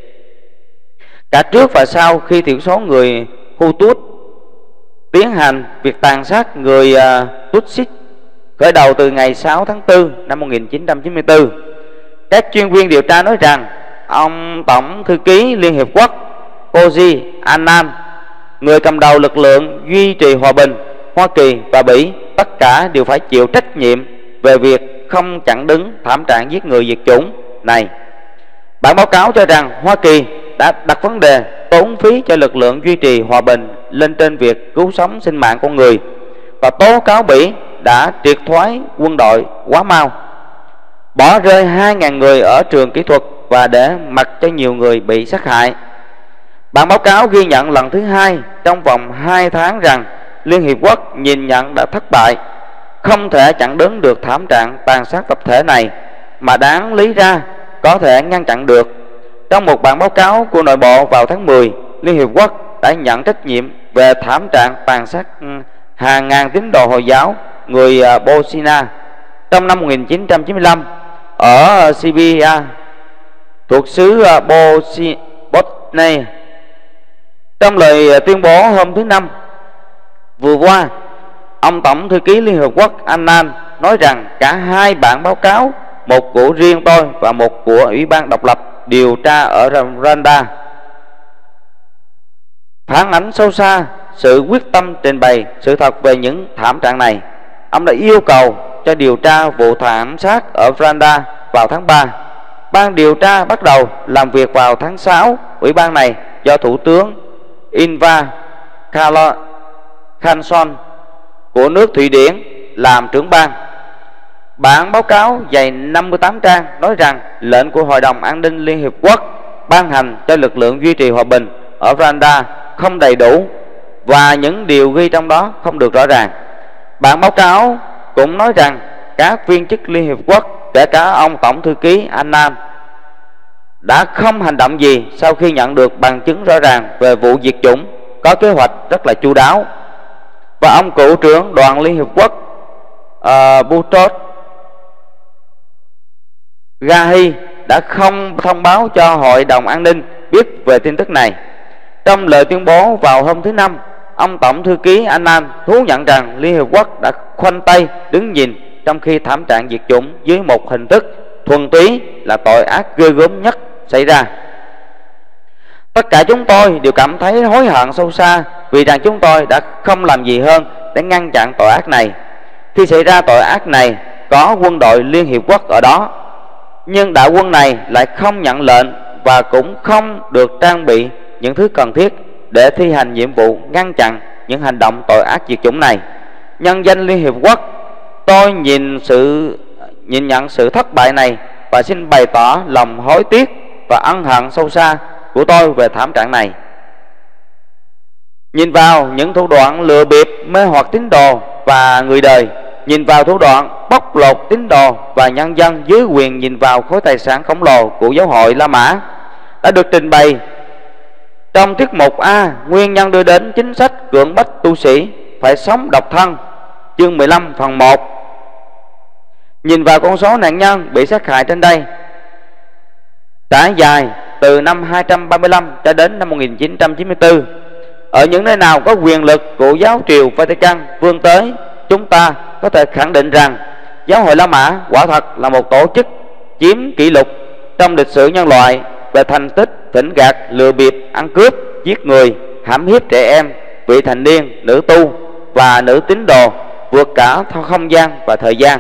Cả trước và sau khi thiểu số người Hutu tiến hành việc tàn sát người uh, Tutsi khởi đầu từ ngày sáu tháng tư năm một nghìn chín trăm chín mươi tư. Các chuyên viên điều tra nói rằng ông Tổng thư ký Liên Hiệp Quốc Kofi Annan, người cầm đầu lực lượng duy trì hòa bình Hoa Kỳ và Bỉ, tất cả đều phải chịu trách nhiệm về việc không chặn đứng thảm trạng giết người diệt chủng này. Bản báo cáo cho rằng Hoa Kỳ đã đặt vấn đề tốn phí cho lực lượng duy trì hòa bình lên trên việc cứu sống sinh mạng con người, và tố cáo Bỉ đã triệt thoái quân đội quá mau, bỏ rơi hai nghìn người ở trường kỹ thuật và để mặc cho nhiều người bị sát hại. Bản báo cáo ghi nhận lần thứ hai trong vòng hai tháng rằng Liên Hiệp Quốc nhìn nhận đã thất bại, không thể chặn đứng được thảm trạng tàn sát tập thể này, mà đáng lý ra có thể ngăn chặn được. Trong một bản báo cáo của nội bộ vào tháng mười, Liên Hiệp Quốc đã nhận trách nhiệm về thảm trạng tàn sát hàng ngàn tín đồ Hồi giáo người Bosnia trong năm một nghìn chín trăm chín mươi lăm ở Siberia thuộc xứ Bosnia. Trong lời tuyên bố hôm thứ Năm vừa qua, ông Tổng thư ký Liên Hợp Quốc Annan nói rằng cả hai bản báo cáo, một của riêng tôi và một của Ủy ban độc lập điều tra ở Rwanda, phản ánh sâu xa sự quyết tâm trình bày sự thật về những thảm trạng này. Ông đã yêu cầu cho điều tra vụ thảm sát ở Rwanda vào tháng ba. Ban điều tra bắt đầu làm việc vào tháng sáu. Ủy ban này do Thủ tướng Ingvar Carlsson của nước Thụy Điển làm trưởng ban. Bản báo cáo dày năm mươi tám trang nói rằng lệnh của Hội đồng An ninh Liên Hiệp Quốc ban hành cho lực lượng duy trì hòa bình ở Rwanda không đầy đủ và những điều ghi trong đó không được rõ ràng. Bản báo cáo cũng nói rằng các viên chức Liên Hiệp Quốc, kể cả ông Tổng thư ký Annan, đã không hành động gì sau khi nhận được bằng chứng rõ ràng về vụ diệt chủng, có kế hoạch rất là chu đáo. Và ông cựu trưởng đoàn Liên Hiệp Quốc uh, Boutros Ghali đã không thông báo cho Hội đồng An ninh biết về tin tức này. Trong lời tuyên bố vào hôm thứ Năm, ông Tổng thư ký Annan thú nhận rằng Liên Hiệp Quốc đã khoanh tay đứng nhìn trong khi thảm trạng diệt chủng dưới một hình thức thuần túy là tội ác ghê gớm nhất xảy ra. Tất cả chúng tôi đều cảm thấy hối hận sâu xa vì rằng chúng tôi đã không làm gì hơn để ngăn chặn tội ác này. Khi xảy ra tội ác này, có quân đội Liên Hiệp Quốc ở đó, nhưng đạo quân này lại không nhận lệnh và cũng không được trang bị những thứ cần thiết để thi hành nhiệm vụ ngăn chặn những hành động tội ác diệt chủng này. Nhân danh Liên Hiệp Quốc, tôi nhìn sự nhìn nhận sự thất bại này và xin bày tỏ lòng hối tiếc và ân hận sâu xa của tôi về thảm trạng này. Nhìn vào những thủ đoạn lừa bịp, mê hoặc tín đồ và người đời, nhìn vào thủ đoạn bóc lột tín đồ và nhân dân dưới quyền nhìn vào khối tài sản khổng lồ của giáo hội La Mã đã được trình bày trong tiết mục A, nguyên nhân đưa đến chính sách cưỡng bách tu sĩ phải sống độc thân, chương mười lăm phần một. Nhìn vào con số nạn nhân bị sát hại trên đây, trải dài từ năm hai trăm ba mươi lăm cho đến năm một nghìn chín trăm chín mươi tư, ở những nơi nào có quyền lực của giáo triều Vatican vươn tới, chúng ta có thể khẳng định rằng giáo hội La Mã quả thật là một tổ chức chiếm kỷ lục trong lịch sử nhân loại về thành tích phỉnh gạt, lừa bịp, ăn cướp, giết người, hãm hiếp trẻ em, vị thành niên, nữ tu và nữ tín đồ vượt cả không gian và thời gian.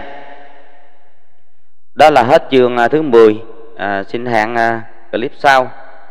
Đó là hết chương thứ mười. À, xin hẹn à, clip sau.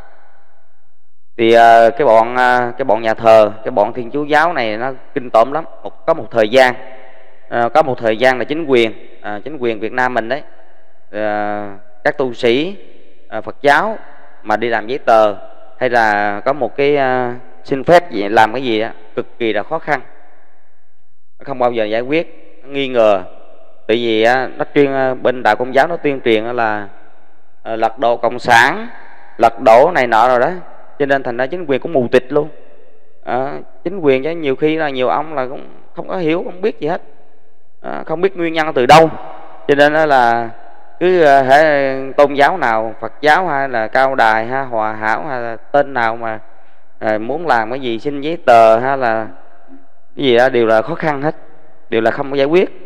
Thì à, cái bọn à, cái bọn nhà thờ, cái bọn Thiên Chúa giáo này nó kinh tởm lắm. Một, có một thời gian à, có một thời gian là chính quyền à, chính quyền Việt Nam mình đấy, à, các tu sĩ à, Phật giáo mà đi làm giấy tờ hay là có một cái à, xin phép gì làm cái gì đó cực kỳ là khó khăn, không bao giờ giải quyết, nghi ngờ. Tại vì á, nó chuyên bên Đạo Công giáo nó tuyên truyền là à, lật đổ cộng sản, lật đổ này nọ rồi đó, cho nên thành ra chính quyền cũng mù tịt luôn. À, chính quyền chứ nhiều khi là nhiều ông là cũng không có hiểu, không biết gì hết, à, không biết nguyên nhân từ đâu, cho nên là cứ hệ tôn giáo nào, Phật giáo hay là Cao Đài hay Hòa Hảo hay là tên nào mà à, muốn làm cái gì xin giấy tờ hay là cái gì đó đều là khó khăn hết, đều là không có giải quyết.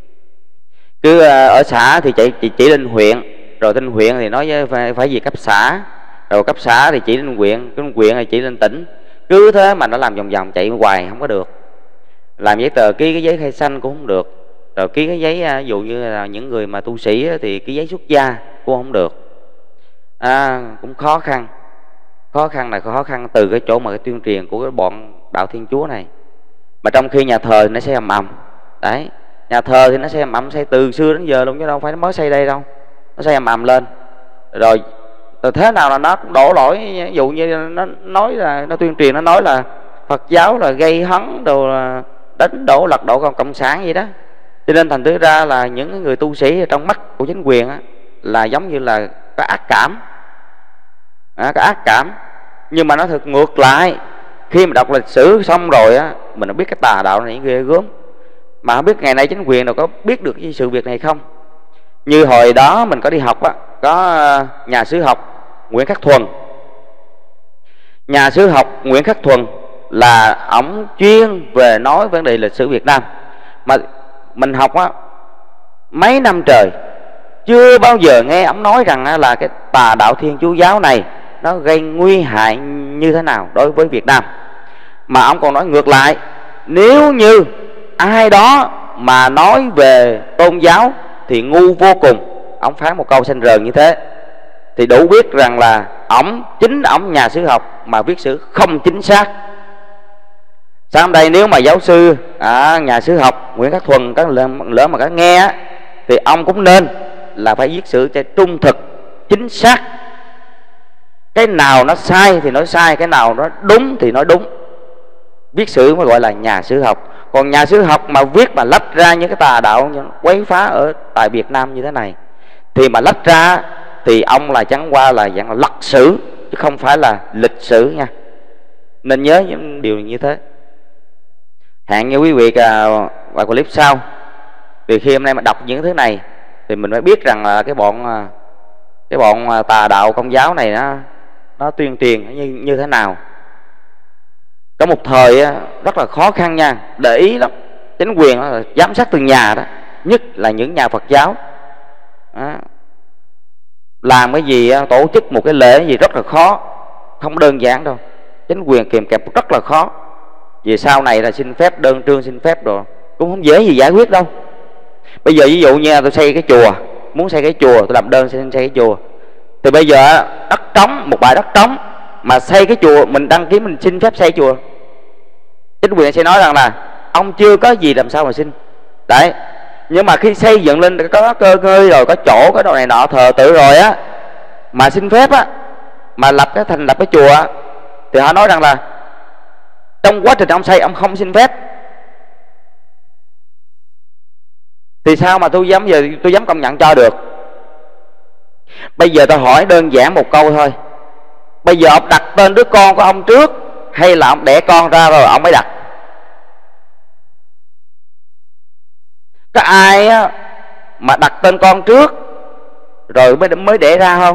Cứ ở xã thì chỉ, chỉ, chỉ lên huyện, rồi trên huyện thì nói với phải, phải gì cấp xã, rồi cấp xã thì chỉ lên huyện, cái huyện thì chỉ lên tỉnh. Cứ thế mà nó làm vòng vòng chạy hoài không có được. Làm giấy tờ ký cái giấy khai sinh cũng không được, rồi ký cái giấy ví dụ như là những người mà tu sĩ thì ký giấy xuất gia cũng không được. À, cũng khó khăn. Khó khăn là khó khăn từ cái chỗ mà cái tuyên truyền của cái bọn đạo Thiên Chúa này. Mà trong khi nhà thờ thì nó sẽ ầm ầm. Đấy, nhà thờ thì nó sẽ ầm ầm xây từ xưa đến giờ luôn chứ đâu phải nó mới xây đây đâu. Nó xây ầm ầm lên. Rồi từ thế nào là nó cũng đổ lỗi, ví dụ như nó nói là nó tuyên truyền, nó nói là Phật giáo là gây hấn đồ, là đánh đổ lật đổ cộng, cộng sản gì đó. Cho nên thành thứ ra là những người tu sĩ trong mắt của chính quyền á, là giống như là có ác cảm, à, có ác cảm. Nhưng mà nó thực ngược lại, khi mà đọc lịch sử xong rồi á, mình đã biết cái tà đạo này ghê gớm. Mà không biết ngày nay chính quyền đâu có biết được cái sự việc này không. Như hồi đó mình có đi học á, có nhà sử học Nguyễn Khắc Thuần. Nhà sử học Nguyễn Khắc Thuần là ổng chuyên về nói vấn đề lịch sử Việt Nam. Mà mình học á mấy năm trời chưa bao giờ nghe ổng nói rằng là cái tà đạo Thiên Chúa giáo này nó gây nguy hại như thế nào đối với Việt Nam. Mà ông còn nói ngược lại, nếu như ai đó mà nói về tôn giáo thì ngu vô cùng. Ông phán một câu xanh rờn như thế thì đủ biết rằng là ổng, chính ổng nhà sử học mà viết sử không chính xác. Sau đây nếu mà giáo sư à, nhà sử học Nguyễn Khắc Thuần có lỡ mà có nghe thì ông cũng nên là phải viết sử cho trung thực, chính xác. Cái nào nó sai thì nói sai, cái nào nó đúng thì nói đúng. Viết sử mới gọi là nhà sử học. Còn nhà sử học mà viết mà lách ra những cái tà đạo quấy phá ở tại Việt Nam như thế này thì mà lách ra thì ông là chẳng qua là dạng là lật sử chứ không phải là lịch sử nha. Nên nhớ những điều như thế. Hẹn như quý vị vào clip sau. Vì khi hôm nay mà đọc những thứ này thì mình mới biết rằng là cái bọn cái bọn tà đạo Công giáo này nó nó tuyên truyền như như thế nào. Có một thời rất là khó khăn nha, để ý lắm. Chính quyền là giám sát từng nhà đó, nhất là những nhà Phật giáo đó. Làm cái gì, tổ chức một cái lễ gì rất là khó, không đơn giản đâu. Chính quyền kìm kẹp rất là khó. Vì sau này là xin phép, đơn trương xin phép rồi cũng không dễ gì giải quyết đâu. Bây giờ ví dụ như tôi xây cái chùa, muốn xây cái chùa, tôi làm đơn xin xây cái chùa Thì bây giờ đất trống, một bãi đất trống mà xây cái chùa, mình đăng ký mình xin phép xây chùa, chính quyền sẽ nói rằng là ông chưa có gì làm sao mà xin. Đấy, nhưng mà khi xây dựng lên có cơ ngơi rồi, có chỗ, có đồ này nọ thờ tự rồi á, mà xin phép á, mà lập cái thành lập cái chùa á, thì họ nói rằng là trong quá trình ông xây ông không xin phép, thì sao mà tôi dám giờ tôi dám công nhận cho được. Bây giờ tôi hỏi đơn giản một câu thôi, bây giờ ông đặt tên đứa con của ông trước hay là ông đẻ con ra rồi ông mới đặt? Có ai á, mà đặt tên con trước rồi mới mới đẻ ra không?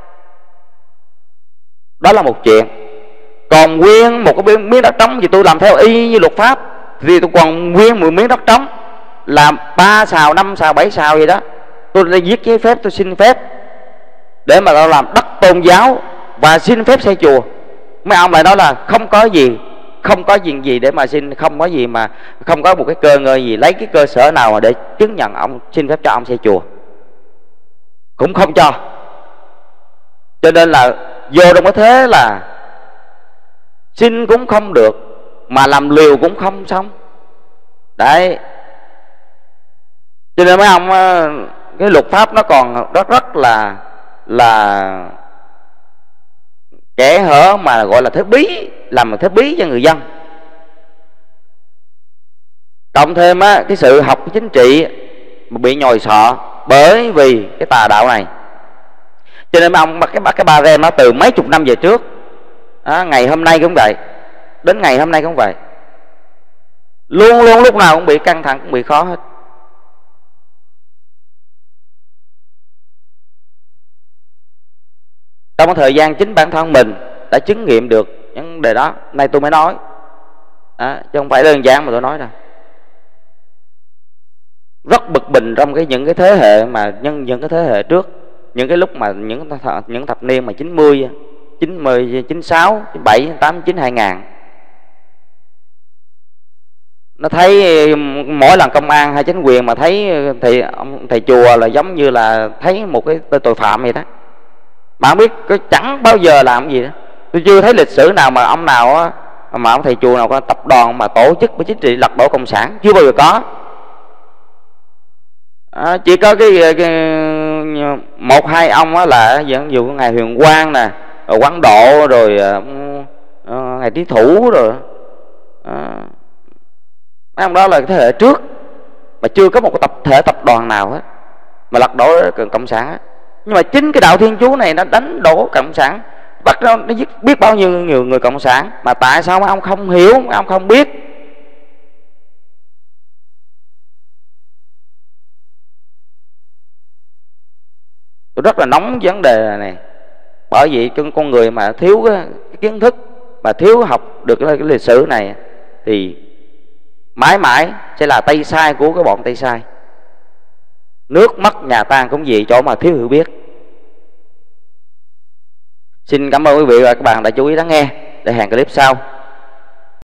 Đó là một chuyện. Còn nguyên một cái miếng đất trống thì tôi làm theo y như luật pháp, thì tôi còn nguyên một miếng đất trống làm ba sào, năm sào, bảy sào gì đó, tôi đã viết giấy phép, tôi xin phép để mà tôi làm đất tôn giáo và xin phép xây chùa. Mấy ông lại nói là không có gì, không có gì gì để mà xin, không có gì mà không có một cái cơ ngơi gì, lấy cái cơ sở nào mà để chứng nhận ông xin phép cho ông xây chùa, cũng không cho. Cho nên là vô trong cái thế là xin cũng không được, mà làm liều cũng không xong. Đấy, cho nên mấy ông cái luật pháp nó còn rất rất là là kẽ hở, mà gọi là thế bí, làm một thế bí cho người dân. Cộng thêm á, cái sự học chính trị mà bị nhồi sọ bởi vì cái tà đạo này. Cho nên mấy ông bắt cái bắt cái ba rem nó từ mấy chục năm về trước, à, ngày hôm nay cũng vậy, đến ngày hôm nay cũng vậy, luôn luôn lúc nào cũng bị căng thẳng, cũng bị khó hết. Trong cái thời gian chính bản thân mình đã chứng nghiệm được những vấn đề đó, nay tôi mới nói, à, chứ không phải đơn giản mà tôi nói đâu. Rất bực mình trong cái những cái thế hệ mà nhân những cái thế hệ trước, những cái lúc mà những những thập niên mà chín mươi, chín mươi, chín sáu, chín bảy, chín tám, chín hai ngàn, nó thấy mỗi lần công an hay chính quyền mà thấy thì ông thầy chùa là giống như là thấy một cái tội phạm vậy đó. Mà không biết có chẳng bao giờ làm gì đó. Tôi chưa thấy lịch sử nào mà ông nào á, mà ông thầy chùa nào có tập đoàn mà tổ chức với chính trị lật đổ cộng sản, chưa bao giờ có. À, chỉ có cái, cái một hai ông á là dẫn dụ ngài Huyền Quang nè, rồi Quán Độ, rồi uh, ngài Trí Thủ, rồi uh, mấy ông đó là cái thế hệ trước, mà chưa có một cái tập thể tập đoàn nào hết mà lật đổ cộng sản á. Nhưng mà chính cái đạo Thiên Chúa này nó đánh đổ cộng sản, bắt nó, nó biết bao nhiêu người, người cộng sản, mà tại sao mấy ông không hiểu, mấy ông không biết? Tôi rất là nóng vấn đề này, bởi vì con người mà thiếu cái, cái kiến thức, mà thiếu học được cái, cái lịch sử này thì mãi mãi sẽ là tay sai của cái bọn tay sai. Nước mất nhà tan cũng vì chỗ mà thiếu hiểu biết. Xin cảm ơn quý vị và các bạn đã chú ý lắng nghe. Để hẹn clip sau.